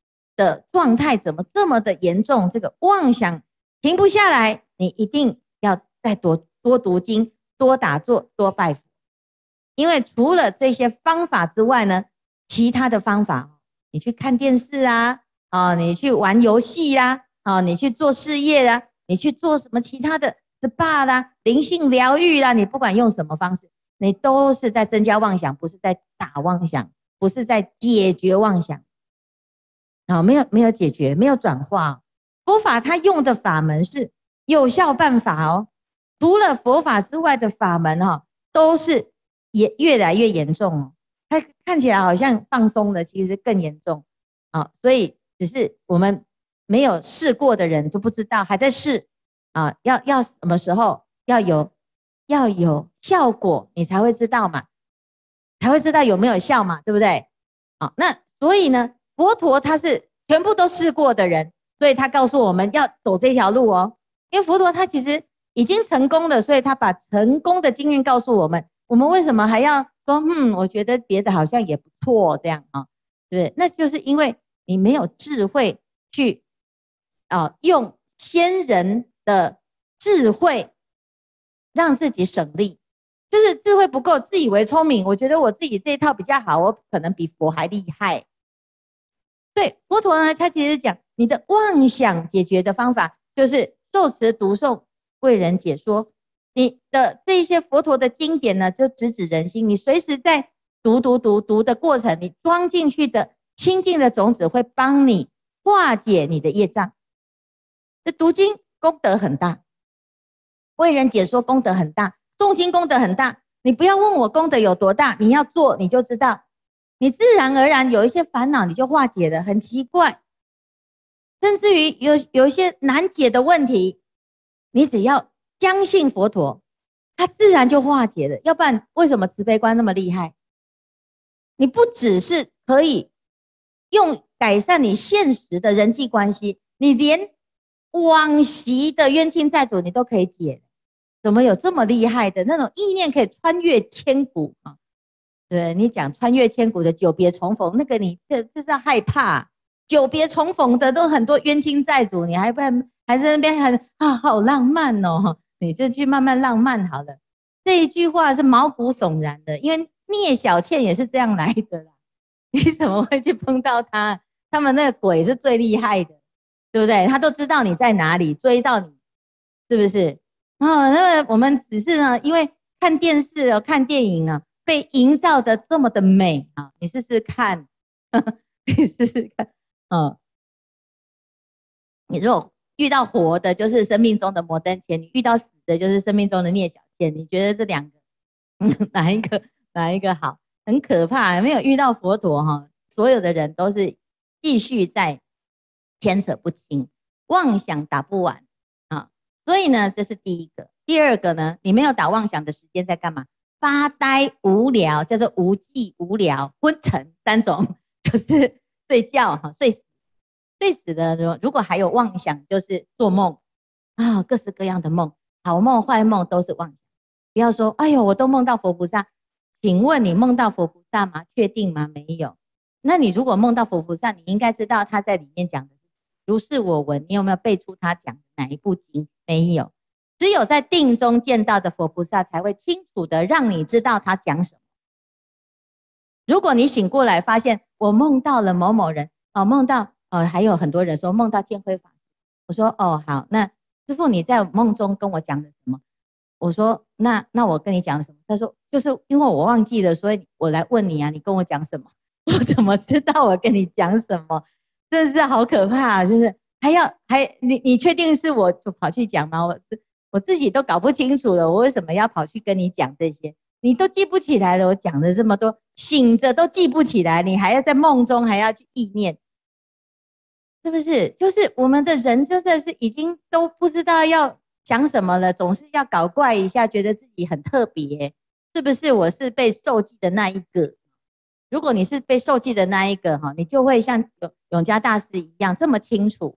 的状态怎么这么的严重？这个妄想停不下来，你一定要再多多读经、多打坐、多拜佛。因为除了这些方法之外呢，其他的方法，你去看电视啊，啊，你去玩游戏啦，啊，你去做事业啦，你去做什么其他的 S P A 啦、灵性疗愈啦，你不管用什么方式，你都是在增加妄想，不是在打妄想，不是在解决妄想。啊，没有没有解决，没有转化。佛法它用的法门是有效办法哦，除了佛法之外的法门哦，都是也越来越严重哦。它看起来好像放松了，其实更严重啊。所以只是我们没有试过的人都不知道，还在试啊。要要什么时候要有要有效果，你才会知道嘛，才会知道有没有效嘛，对不对？好，那所以呢，佛陀他是全部都试过的人，所以他告诉我们要走这条路哦。因为佛陀他其实已经成功了，所以他把成功的经验告诉我们。我们为什么还要说，嗯，我觉得别的好像也不错这样啊？对不对？那就是因为你没有智慧去啊，用先人的智慧让自己省力。就是智慧不够，自以为聪明，我觉得我自己这一套比较好，我可能比佛还厉害。对，佛陀呢，他其实讲你的妄想解决的方法，就是受持读诵为人解说。你的这些佛陀的经典呢，就直指人心。你随时在读读读读的过程，你装进去的清净的种子会帮你化解你的业障。这读经功德很大，为人解说功德很大，诵经功德很大。你不要问我功德有多大，你要做你就知道。你自然而然有一些烦恼你就化解了，很奇怪。甚至于有有一些难解的问题，你只要相信佛陀，他自然就化解了。要不然为什么慈悲观那么厉害？你不只是可以用改善你现实的人际关系，你连往昔的冤亲债主你都可以解。怎么有这么厉害的那种意念可以穿越千古啊？对，你讲穿越千古的久别重逢，那个你这这是害怕。久别重逢的都很多冤亲债主，你还不还在那边很啊好浪漫哦，你就去慢慢浪漫好了。这一句话是毛骨悚然的，因为聂小倩也是这样来的啦。你怎么会去碰到他？他们那个鬼是最厉害的，对不对？他都知道你在哪里，追到你，是不是？哦，那我们只是呢，因为看电视哦，看电影啊，被营造的这么的美啊，你试试看，呵呵你试试看，嗯，你如果遇到活的，就是生命中的摩登前女；遇到死的，就是生命中的聂小倩。你觉得这两个，嗯，哪一个哪一个好？很可怕，没有遇到佛陀哈，所有的人都是继续在牵扯不清，妄想打不完啊。所以呢，这是第一个。第二个呢，你没有打妄想的时间在干嘛？发呆无聊，叫做无记无聊、昏沉三种，就是睡觉哈，睡死。睡死的，如果还有妄想，就是做梦啊，各式各样的梦，好梦坏梦都是妄想。不要说，哎呦，我都梦到佛菩萨。请问你梦到佛菩萨吗？确定吗？没有。那你如果梦到佛菩萨，你应该知道他在里面讲的如是我闻。你有没有背出他讲的哪一部经？没有。只有在定中见到的佛菩萨，才会清楚的让你知道他讲什么。如果你醒过来发现我梦到了某某人，哦，梦到呃，还有很多人说梦到建辉法师。我说哦好，那师父你在梦中跟我讲的什么？我说那那我跟你讲什么？他说就是因为我忘记了，所以我来问你啊，你跟我讲什么？我怎么知道我跟你讲什么？真的是好可怕啊！就是还要还你你确定是我就跑去讲吗？我我自己都搞不清楚了，我为什么要跑去跟你讲这些？你都记不起来了，我讲了这么多，醒着都记不起来，你还要在梦中还要去意念，是不是？就是我们的人真的是已经都不知道要讲什么了，总是要搞怪一下，觉得自己很特别，是不是？我是被受记的那一个。如果你是被受记的那一个哈，你就会像永永嘉大师一样这么清楚。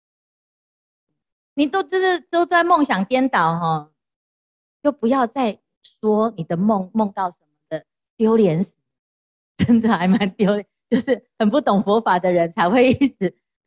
你都就是都在梦想颠倒哈，就不要再说你的梦梦到什么的，丢脸死，真的还蛮丢脸。就是很不懂佛法的人才会一直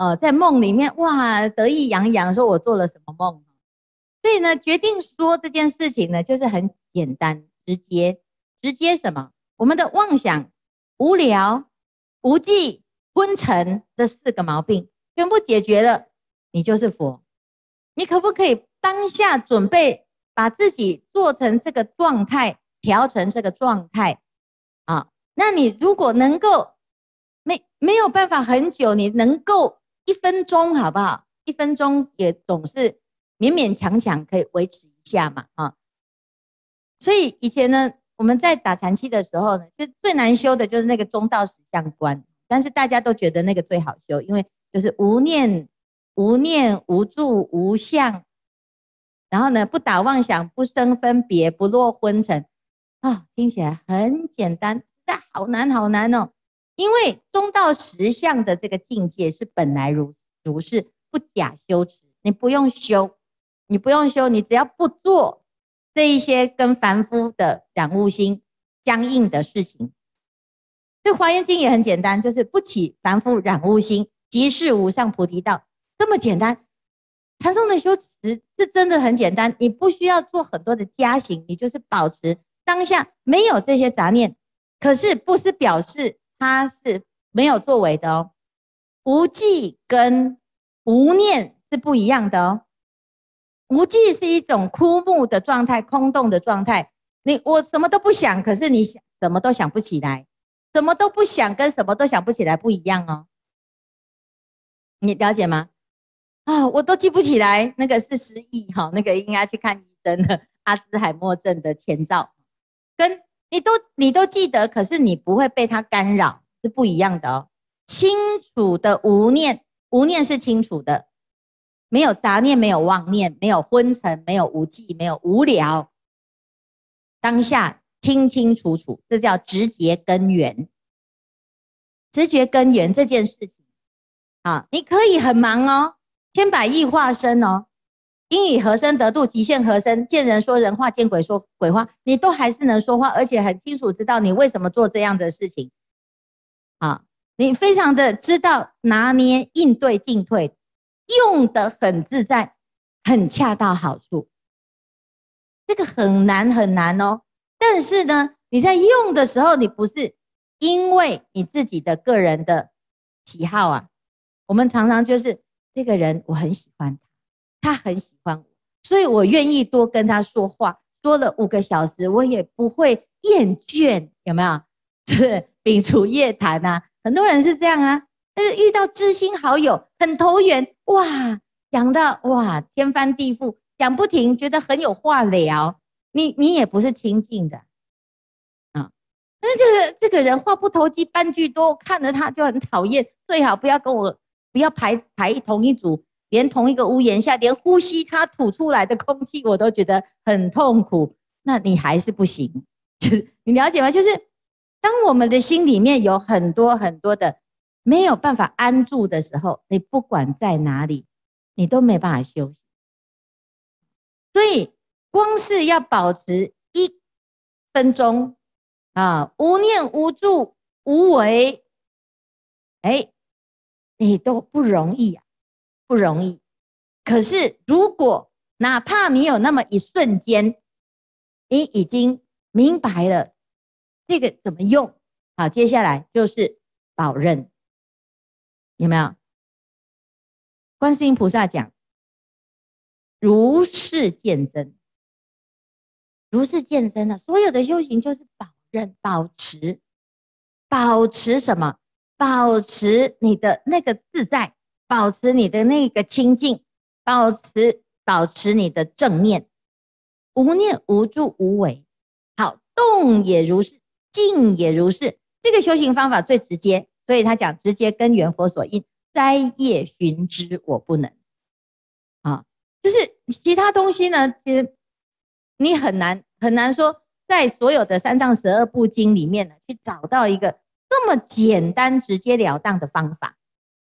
呃，在梦里面哇得意洋洋说我做了什么梦。所以呢，决定说这件事情呢，就是很简单直接。直接什么？我们的妄想、无聊、无记、昏沉这四个毛病全部解决了，你就是佛。你可不可以当下准备把自己做成这个状态，调成这个状态啊？那你如果能够没没有办法很久，你能够一分钟好不好？一分钟也总是勉勉强强可以维持一下嘛啊。所以以前呢，我们在打禅期的时候呢，就最难修的就是那个中道实相观，但是大家都觉得那个最好修，因为就是无念、无念、无住、无相，然后呢，不打妄想，不生分别，不落昏沉啊，听起来很简单，但好难好难哦。因为中道实相的这个境界是本来如如是，不假修持，你不用修，你不用修，你只要不做这一些跟凡夫的染污心相应的事情。所以华严经也很简单，就是不起凡夫染污心，即是无上菩提道，这么简单。禅宗的修持是真的很简单，你不需要做很多的加行，你就是保持当下没有这些杂念。可是不是表示它是没有作为的哦，无记跟无念是不一样的哦。无记是一种枯木的状态，空洞的状态。你我什么都不想，可是你想什么都想不起来，什么都不想跟什么都想不起来不一样哦。你了解吗？啊，我都记不起来，那个是失忆哈，那个应该去看医生的阿兹海默症的前兆，跟你都你都记得，可是你不会被它干扰，是不一样的哦。清楚的无念，无念是清楚的。没有杂念，没有妄念，没有昏沉，没有无记，没有无聊，当下清清楚楚，这叫直觉根源。直觉根源这件事情啊，你可以很忙哦，千百亿化身哦，因以何身得度，极限何身，见人说人话，见鬼说鬼话，你都还是能说话，而且很清楚知道你为什么做这样的事情啊，你非常的知道拿捏应对进退，用得很自在，很恰到好处。这个很难很难哦。但是呢，你在用的时候，你不是因为你自己的个人的喜好啊。我们常常就是这个人我很喜欢他，他很喜欢我，所以我愿意多跟他说话，说了五个小时，我也不会厌倦，有没有？是摒除夜谈啊，很多人是这样啊。但是遇到知心好友，很投缘，哇，讲到哇天翻地覆，讲不停，觉得很有话聊，你你也不是亲近的啊。那这个这个人话不投机半句多，看着他就很讨厌，最好不要跟我不要排排同一组，连同一个屋檐下，连呼吸他吐出来的空气我都觉得很痛苦，那你还是不行。就是你了解吗？就是当我们的心里面有很多很多的没有办法安住的时候，你不管在哪里，你都没办法休息。所以光是要保持一分钟啊，无念无住无为，哎，你都不容易啊，不容易。可是如果哪怕你有那么一瞬间，你已经明白了这个怎么用，好，接下来就是保任，有没有？观世音菩萨讲，如是见真，如是见真的，所有的修行就是保任、保持，保持什么？保持你的那个自在，保持你的那个清净，保持保持你的正念，无念无住无为。好，动也如是，静也如是。这个修行方法最直接，所以他讲直接根源佛所应，摘叶寻之我不能。啊，就是其他东西呢，其实你很难很难说，在所有的三藏十二部经里面呢，去找到一个这么简单直截了当的方法。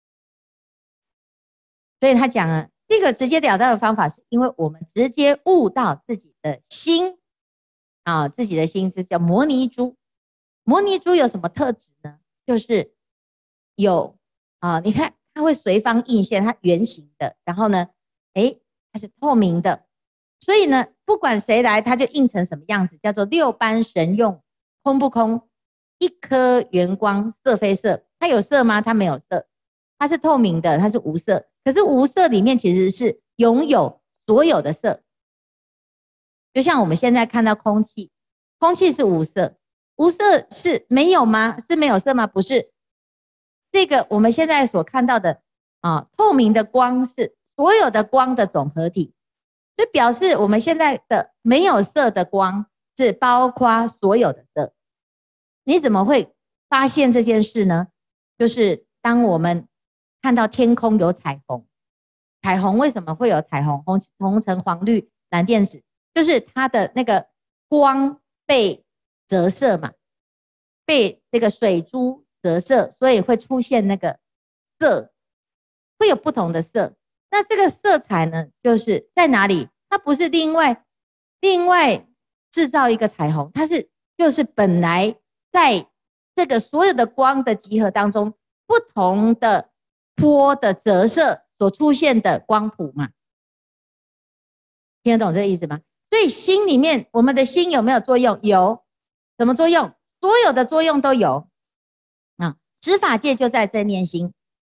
所以他讲了，这个直截了当的方法，是因为我们直接悟到自己的心啊，自己的心，这叫摩尼珠。摩尼珠有什么特质呢？就是有啊，你看它会随方应现，它圆形的，然后呢，诶，它是透明的，所以呢，不管谁来，它就映成什么样子，叫做六般神用，空不空？一颗圆光，色非色。它有色吗？它没有色，它是透明的，它是无色。可是无色里面其实是拥有所有的色，就像我们现在看到空气，空气是无色，无色是没有吗？是没有色吗？不是。这个我们现在所看到的啊，透明的光是所有的光的总合体，就表示我们现在的没有色的光是包括所有的色。你怎么会发现这件事呢？就是当我们看到天空有彩虹，彩虹为什么会有彩虹？红红橙黄绿蓝靛紫，就是它的那个光被折射嘛，被这个水珠折射，所以会出现那个色，会有不同的色。那这个色彩呢，就是在哪里？它不是另外另外制造一个彩虹，它是就是本来在这个所有的光的集合当中，不同的波的折射所出现的光谱嘛。听得懂这个意思吗？所以心里面，我们的心有没有作用？有。什么作用？所有的作用都有啊。十法界就在这念心。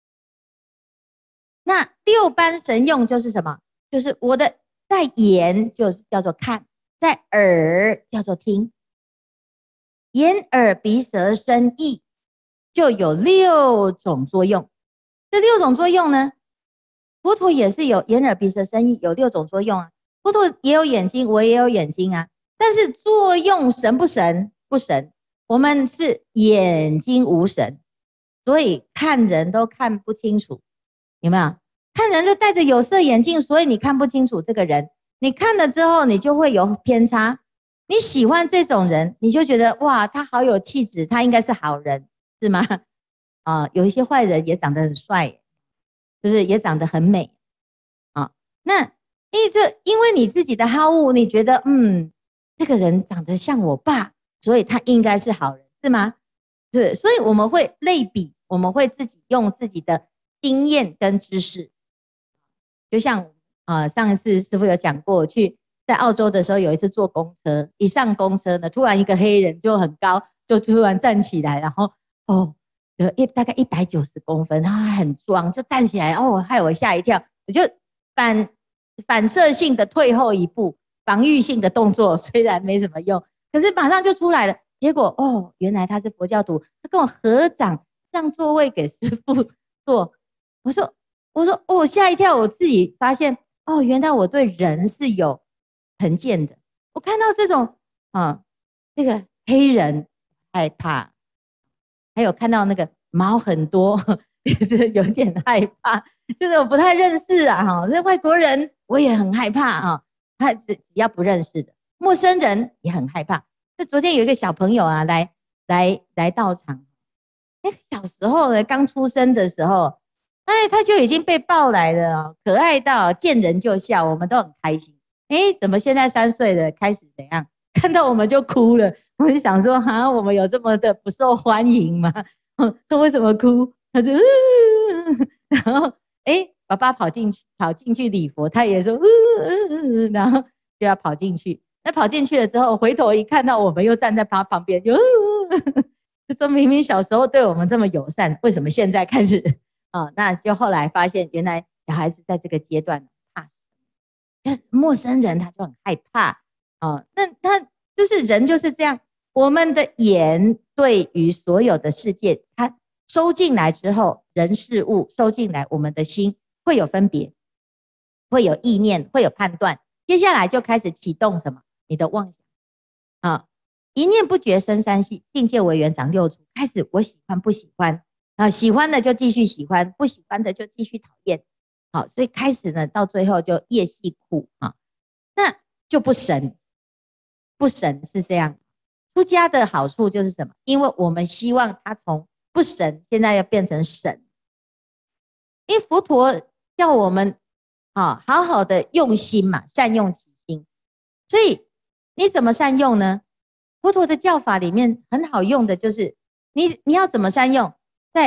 那六般神用就是什么？就是我的在眼就是叫做看，在耳叫做听，眼耳鼻舌身意就有六种作用。这六种作用呢，佛陀也是有眼耳鼻舌身意有六种作用啊。佛陀也有眼睛，我也有眼睛啊，但是作用神不神？不神。我们是眼睛无神，所以看人都看不清楚，有没有？看人就戴着有色眼镜，所以你看不清楚这个人。你看了之后，你就会有偏差。你喜欢这种人，你就觉得哇，他好有气质，他应该是好人，是吗？啊，有一些坏人也长得很帅，是不是？也长得很美啊。那因为这，因为你自己的好恶，你觉得嗯，这个人长得像我爸，所以他应该是好人，是吗？对，所以我们会类比，我们会自己用自己的经验跟知识。就像呃上一次师父有讲过，去在澳洲的时候，有一次坐公车，一上公车呢，突然一个黑人就很高，就突然站起来，然后哦，有一大概一百九十公分，他很壮，就站起来，哦，害我吓一跳，我就反反射性的退后一步，防御性的动作虽然没什么用，可是马上就出来了。结果哦，原来他是佛教徒，他跟我合掌，让座位给师父坐。我说。我说哦，吓一跳，我自己发现哦，原来我对人是有成见的。我看到这种啊，这个黑人害怕，还有看到那个毛很多，也是有点害怕，就是我不太认识啊哈。这外国人我也很害怕啊，他只只要不认识的陌生人也很害怕。就昨天有一个小朋友啊，来来来到场，那个小时候呢，刚出生的时候。哎，他就已经被抱来了，可爱到见人就笑，我们都很开心。哎，怎么现在三岁了开始怎样？看到我们就哭了，我就想说，哈，我们有这么的不受欢迎吗？他为什么哭？他就，嗯、然后哎，爸爸跑进去，跑进去礼佛，他也说，嗯、然后就要跑进去。那跑进去了之后，回头一看到我们又站在他旁边，就，就说明明小时候对我们这么友善，为什么现在开始？哦，那就后来发现，原来小孩子在这个阶段怕，就是陌生人他就很害怕哦。那他就是人就是这样，我们的眼对于所有的世界，它收进来之后，人事物收进来，我们的心会有分别，会有意念，会有判断，接下来就开始启动什么？你的妄想啊，一念不觉生三系，境界为缘长六处，开始我喜欢不喜欢。啊，喜欢的就继续喜欢，不喜欢的就继续讨厌。好，所以开始呢，到最后就业系苦啊，那就不神，不神是这样。出家的好处就是什么？因为我们希望他从不神，现在要变成神。因为佛陀叫我们啊，好好的用心嘛，善用其心。所以你怎么善用呢？佛陀的教法里面很好用的就是，你你要怎么善用？在《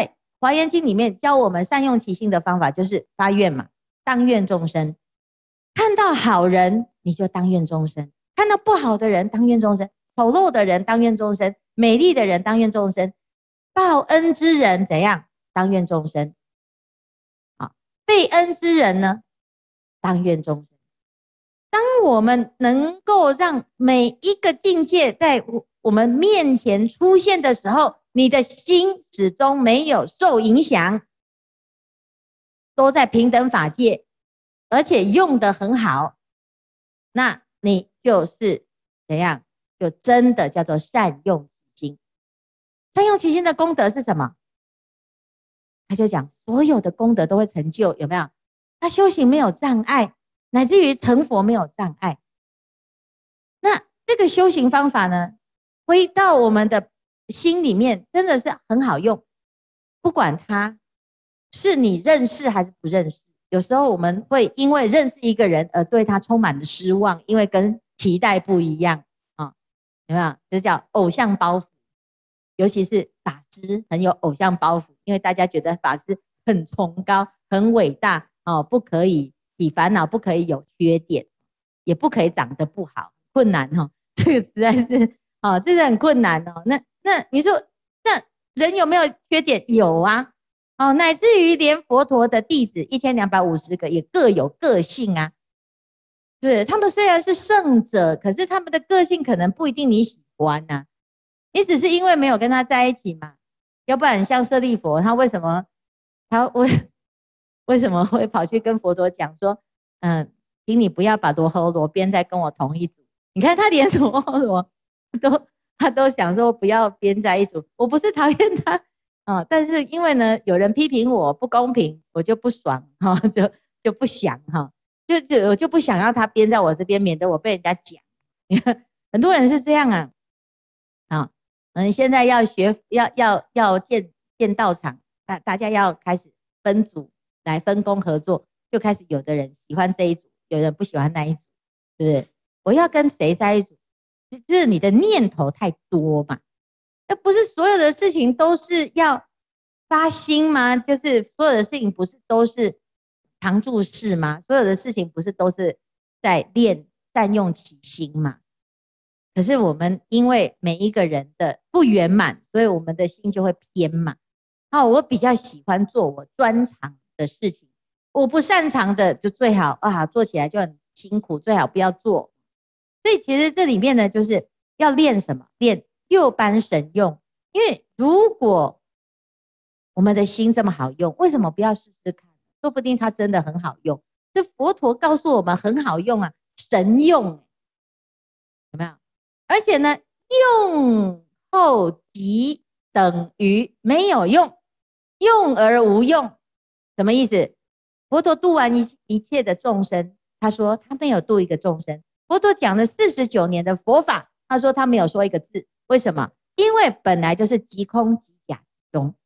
华严经里面教我们善用其心的方法，就是发愿嘛，当愿众生。看到好人你就当愿众生，看到不好的人当愿众生，丑陋的人当愿众生，美丽的人当愿众生，报恩之人怎样当愿众生？好，被恩之人呢，当愿众生。当我们能够让每一个境界在我们面前出现的时候，你的心始终没有受影响，都在平等法界，而且用得很好，那你就是怎样？就真的叫做善用其心。善用其心的功德是什么？他就讲所有的功德都会成就，有没有？他修行没有障碍，乃至于成佛没有障碍。那这个修行方法呢，回到我们的心里面，真的是很好用。不管他是你认识还是不认识，有时候我们会因为认识一个人而对他充满了失望，因为跟期待不一样啊，有没有？这叫偶像包袱。尤其是法师很有偶像包袱，因为大家觉得法师很崇高、很伟大哦，不可以起烦恼，不可以有缺点，也不可以长得不好，困难哦。这个实在是哦，这是很困难哦。那那你说，那人有没有缺点？有啊。哦，乃至于连佛陀的弟子一千两百五十个也各有个性啊。对，他们虽然是圣者，可是他们的个性可能不一定你喜欢啊。你只是因为没有跟他在一起嘛，要不然像舍利佛，他为什么他为为什么会跑去跟佛陀讲说，嗯，请你不要把罗睺罗编在跟我同一组。你看他连罗睺罗都他都想说不要编在一组。我不是讨厌他啊、哦，但是因为呢有人批评我不公平，我就不爽哈、哦，就就不想哈、哦，就就我就不想要他编在我这边，免得我被人家讲。你看很多人是这样啊啊。哦嗯，现在要学，要要要建建道场，大大家要开始分组来分工合作，就开始有的人喜欢这一组，有人不喜欢那一组，对不对？我要跟谁在一组？就是你的念头太多嘛。那不是所有的事情都是要发心吗？就是所有的事情不是都是常住事吗？所有的事情不是都是在练善用其心吗？可是我们因为每一个人的不圆满，所以我们的心就会偏嘛。好，我比较喜欢做我专长的事情，我不擅长的就最好啊，做起来就很辛苦，最好不要做。所以其实这里面呢，就是要练什么？练六般神用。因为如果我们的心这么好用，为什么不要试试看？说不定它真的很好用。这佛陀告诉我们很好用啊，神用，有没有？而且呢，用后即等于没有用，用而无用，什么意思？佛陀度完一一切的众生，他说他没有度一个众生。佛陀讲了四十九年的佛法，他说他没有说一个字，为什么？因为本来就是即空即假即中，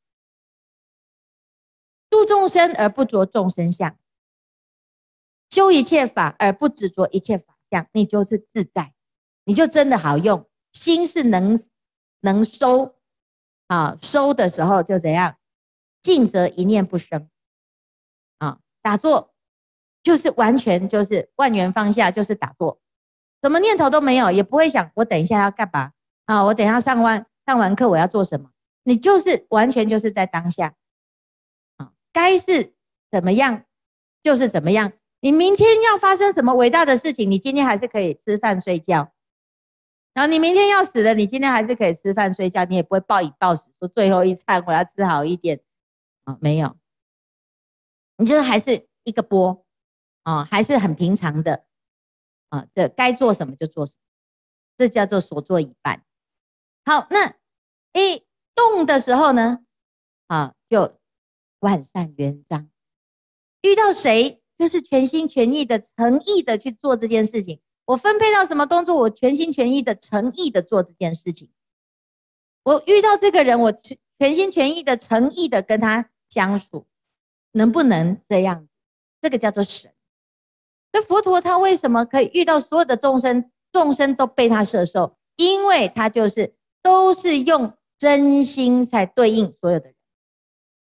度众生而不着众生相，修一切法而不执着一切法相，你就是自在。你就真的好用，心是能能收啊，收的时候就怎样，静则一念不生啊，打坐就是完全就是万缘放下，就是打坐，什么念头都没有，也不会想我等一下要干嘛啊，我等一下上完上完课我要做什么，你就是完全就是在当下啊，该是怎么样就是怎么样。你明天要发生什么伟大的事情，你今天还是可以吃饭睡觉。然后你明天要死了，你今天还是可以吃饭睡觉，你也不会暴饮暴食，说最后一餐我要吃好一点啊、哦，没有，你就是还是一个波啊、哦，还是很平常的啊、哦，这该做什么就做什么，这叫做所作已办。好，那一动的时候呢，啊，就万善圆彰，遇到谁就是全心全意的、诚意的去做这件事情。我分配到什么工作，我全心全意的、诚意的做这件事情。我遇到这个人，我全心全意的、诚意的跟他相处，能不能这样？这个叫做神。那佛陀他为什么可以遇到所有的众生，众生都被他摄受？因为他就是都是用真心才对应所有的人。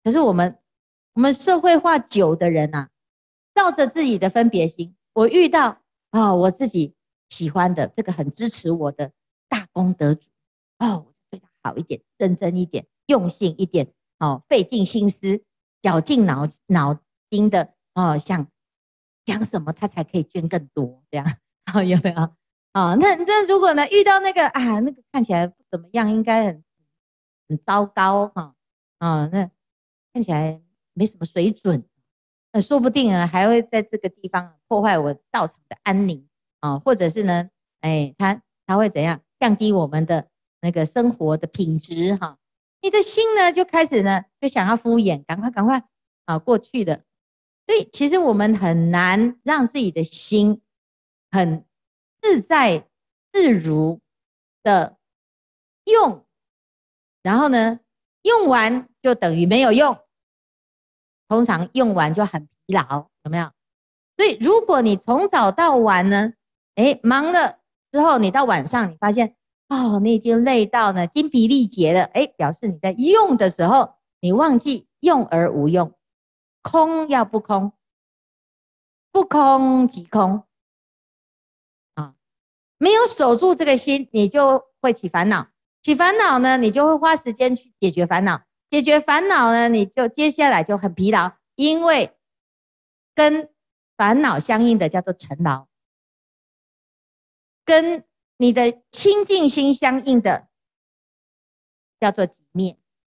可是我们我们社会化久的人啊，照着自己的分别心，我遇到啊、哦、我自己喜欢的这个很支持我的大功德主，哦，我对他好一点，认真一点，用心一点，哦，费尽心思，绞尽脑脑筋的哦，想讲什么他才可以捐更多，这样，哦，有没有？哦，那那如果呢遇到那个啊，那个看起来不怎么样，应该很很糟糕哈，啊、哦，那看起来没什么水准，那说不定啊还会在这个地方破坏我道场的安宁啊、哦，或者是呢，哎，他他会怎样降低我们的那个生活的品质哈、哦？你的心呢就开始呢就想要敷衍，赶快赶快啊过去的，所以其实我们很难让自己的心很自在自如的用，然后呢用完就等于没有用，通常用完就很疲劳，有没有？所以如果你从早到晚呢，哎，忙了之后，你到晚上你发现哦，你已经累到呢精疲力竭了，哎，表示你在用的时候，你忘记用而无用，空要不空，不空即空啊，没有守住这个心，你就会起烦恼，起烦恼呢，你就会花时间去解决烦恼，解决烦恼呢，你就接下来就很疲劳，因为跟烦恼相应的叫做尘劳，跟你的清净心相应的叫做寂灭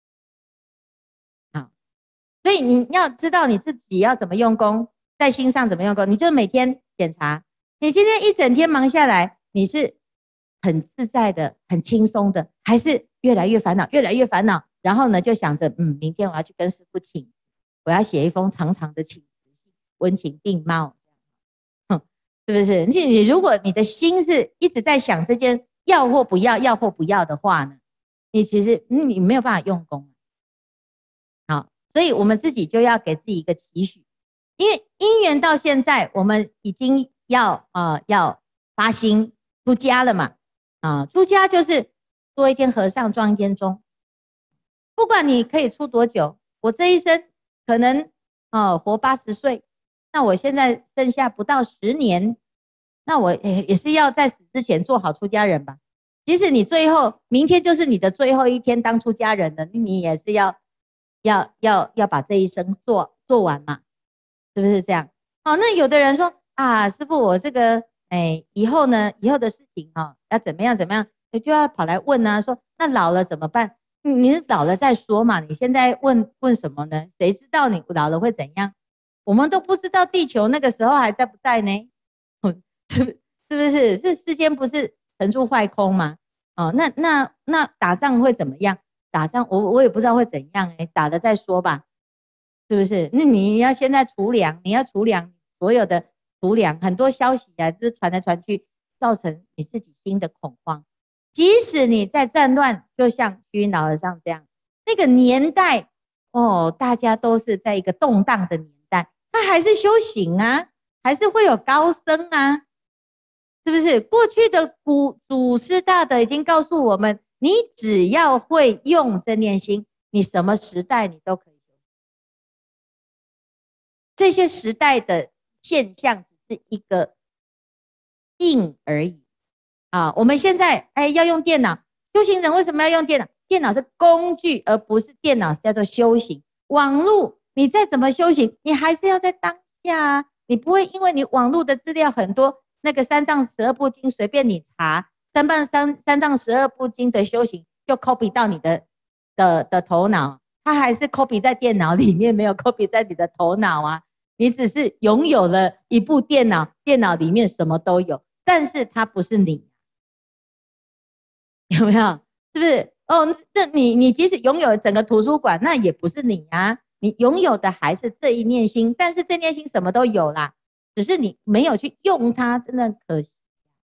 啊。所以你要知道你自己要怎么用功，在心上怎么用功，你就每天检查，你今天一整天忙下来，你是很自在的、很轻松的，还是越来越烦恼、越来越烦恼？然后呢，就想着，嗯，明天我要去跟师父请，我要写一封长长的请辞信，温情并茂。是不是？你你如果你的心是一直在想这件要或不要，要或不要的话呢，你其实你没有办法用功。好，所以我们自己就要给自己一个期许，因为因缘到现在，我们已经要呃要发心出家了嘛，啊，出家就是多一天和尚撞一天钟，不管你可以出多久，我这一生可能哦活八十岁，那我现在剩下不到十年。那我也也是要在死之前做好出家人吧。即使你最后明天就是你的最后一天当出家人了，你也是要要要要把这一生做做完嘛，是不是这样？好，那有的人说啊，师父，我这个哎以后呢，以后的事情哈、哦，要怎么样怎么样，就要跑来问啊，说那老了怎么办？你你老了再说嘛，你现在问问什么呢？谁知道你老了会怎样？我们都不知道地球那个时候还在不在呢？是是不是？这世间不是成住坏空吗？哦，那那那打仗会怎么样？打仗我我也不知道会怎样哎、欸，打了再说吧，是不是？那你要现在储粮，你要储粮，所有的储粮，很多消息啊，就是传来传去，造成你自己心的恐慌。即使你在战乱，就像虚云老和尚这样，那个年代哦，大家都是在一个动荡的年代，他还是修行啊，还是会有高僧啊。是不是过去的古祖师大德已经告诉我们，你只要会用正念心，你什么时代你都可以。这些时代的现象只是一个应而已啊。我们现在哎要用电脑，修行人为什么要用电脑？电脑是工具，而不是电脑叫做修行。网络你再怎么修行，你还是要在当下啊。你不会因为你网络的资料很多。那个三藏十二部经随便你查，三半三三藏十二部经的修行就 copy 到你的的的头脑，它还是 copy 在电脑里面，没有 copy 在你的头脑啊。你只是拥有了一部电脑，电脑里面什么都有，但是它不是你，有没有？是不是？哦，那你你即使拥有整个图书馆，那也不是你啊，你拥有的还是这一念心，但是这念心什么都有啦。只是你没有去用它，真的可惜。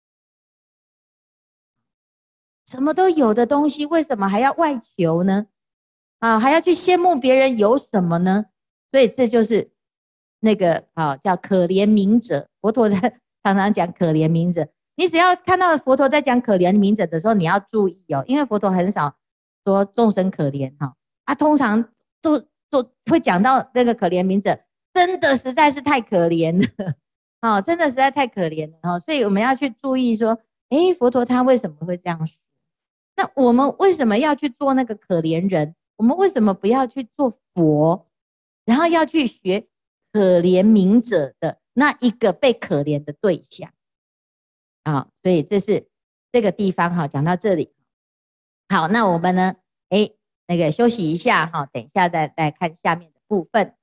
什么都有的东西，为什么还要外求呢？啊，还要去羡慕别人有什么呢？所以这就是那个啊，叫可怜悯者。佛陀在常常讲可怜悯者。你只要看到佛陀在讲可怜悯者的时候，你要注意哦，因为佛陀很少说众生可怜哈，啊，通常就做会讲到那个可怜悯者，真的实在是太可怜了，哦，真的实在太可怜了哦，所以我们要去注意说，诶，佛陀他为什么会这样说？那我们为什么要去做那个可怜人？我们为什么不要去做佛，然后要去学可怜悯者的那一个被可怜的对象啊、哦？所以这是这个地方哈、哦，讲到这里。好，那我们呢，诶，那个休息一下哈、哦，等一下再来看下面的部分。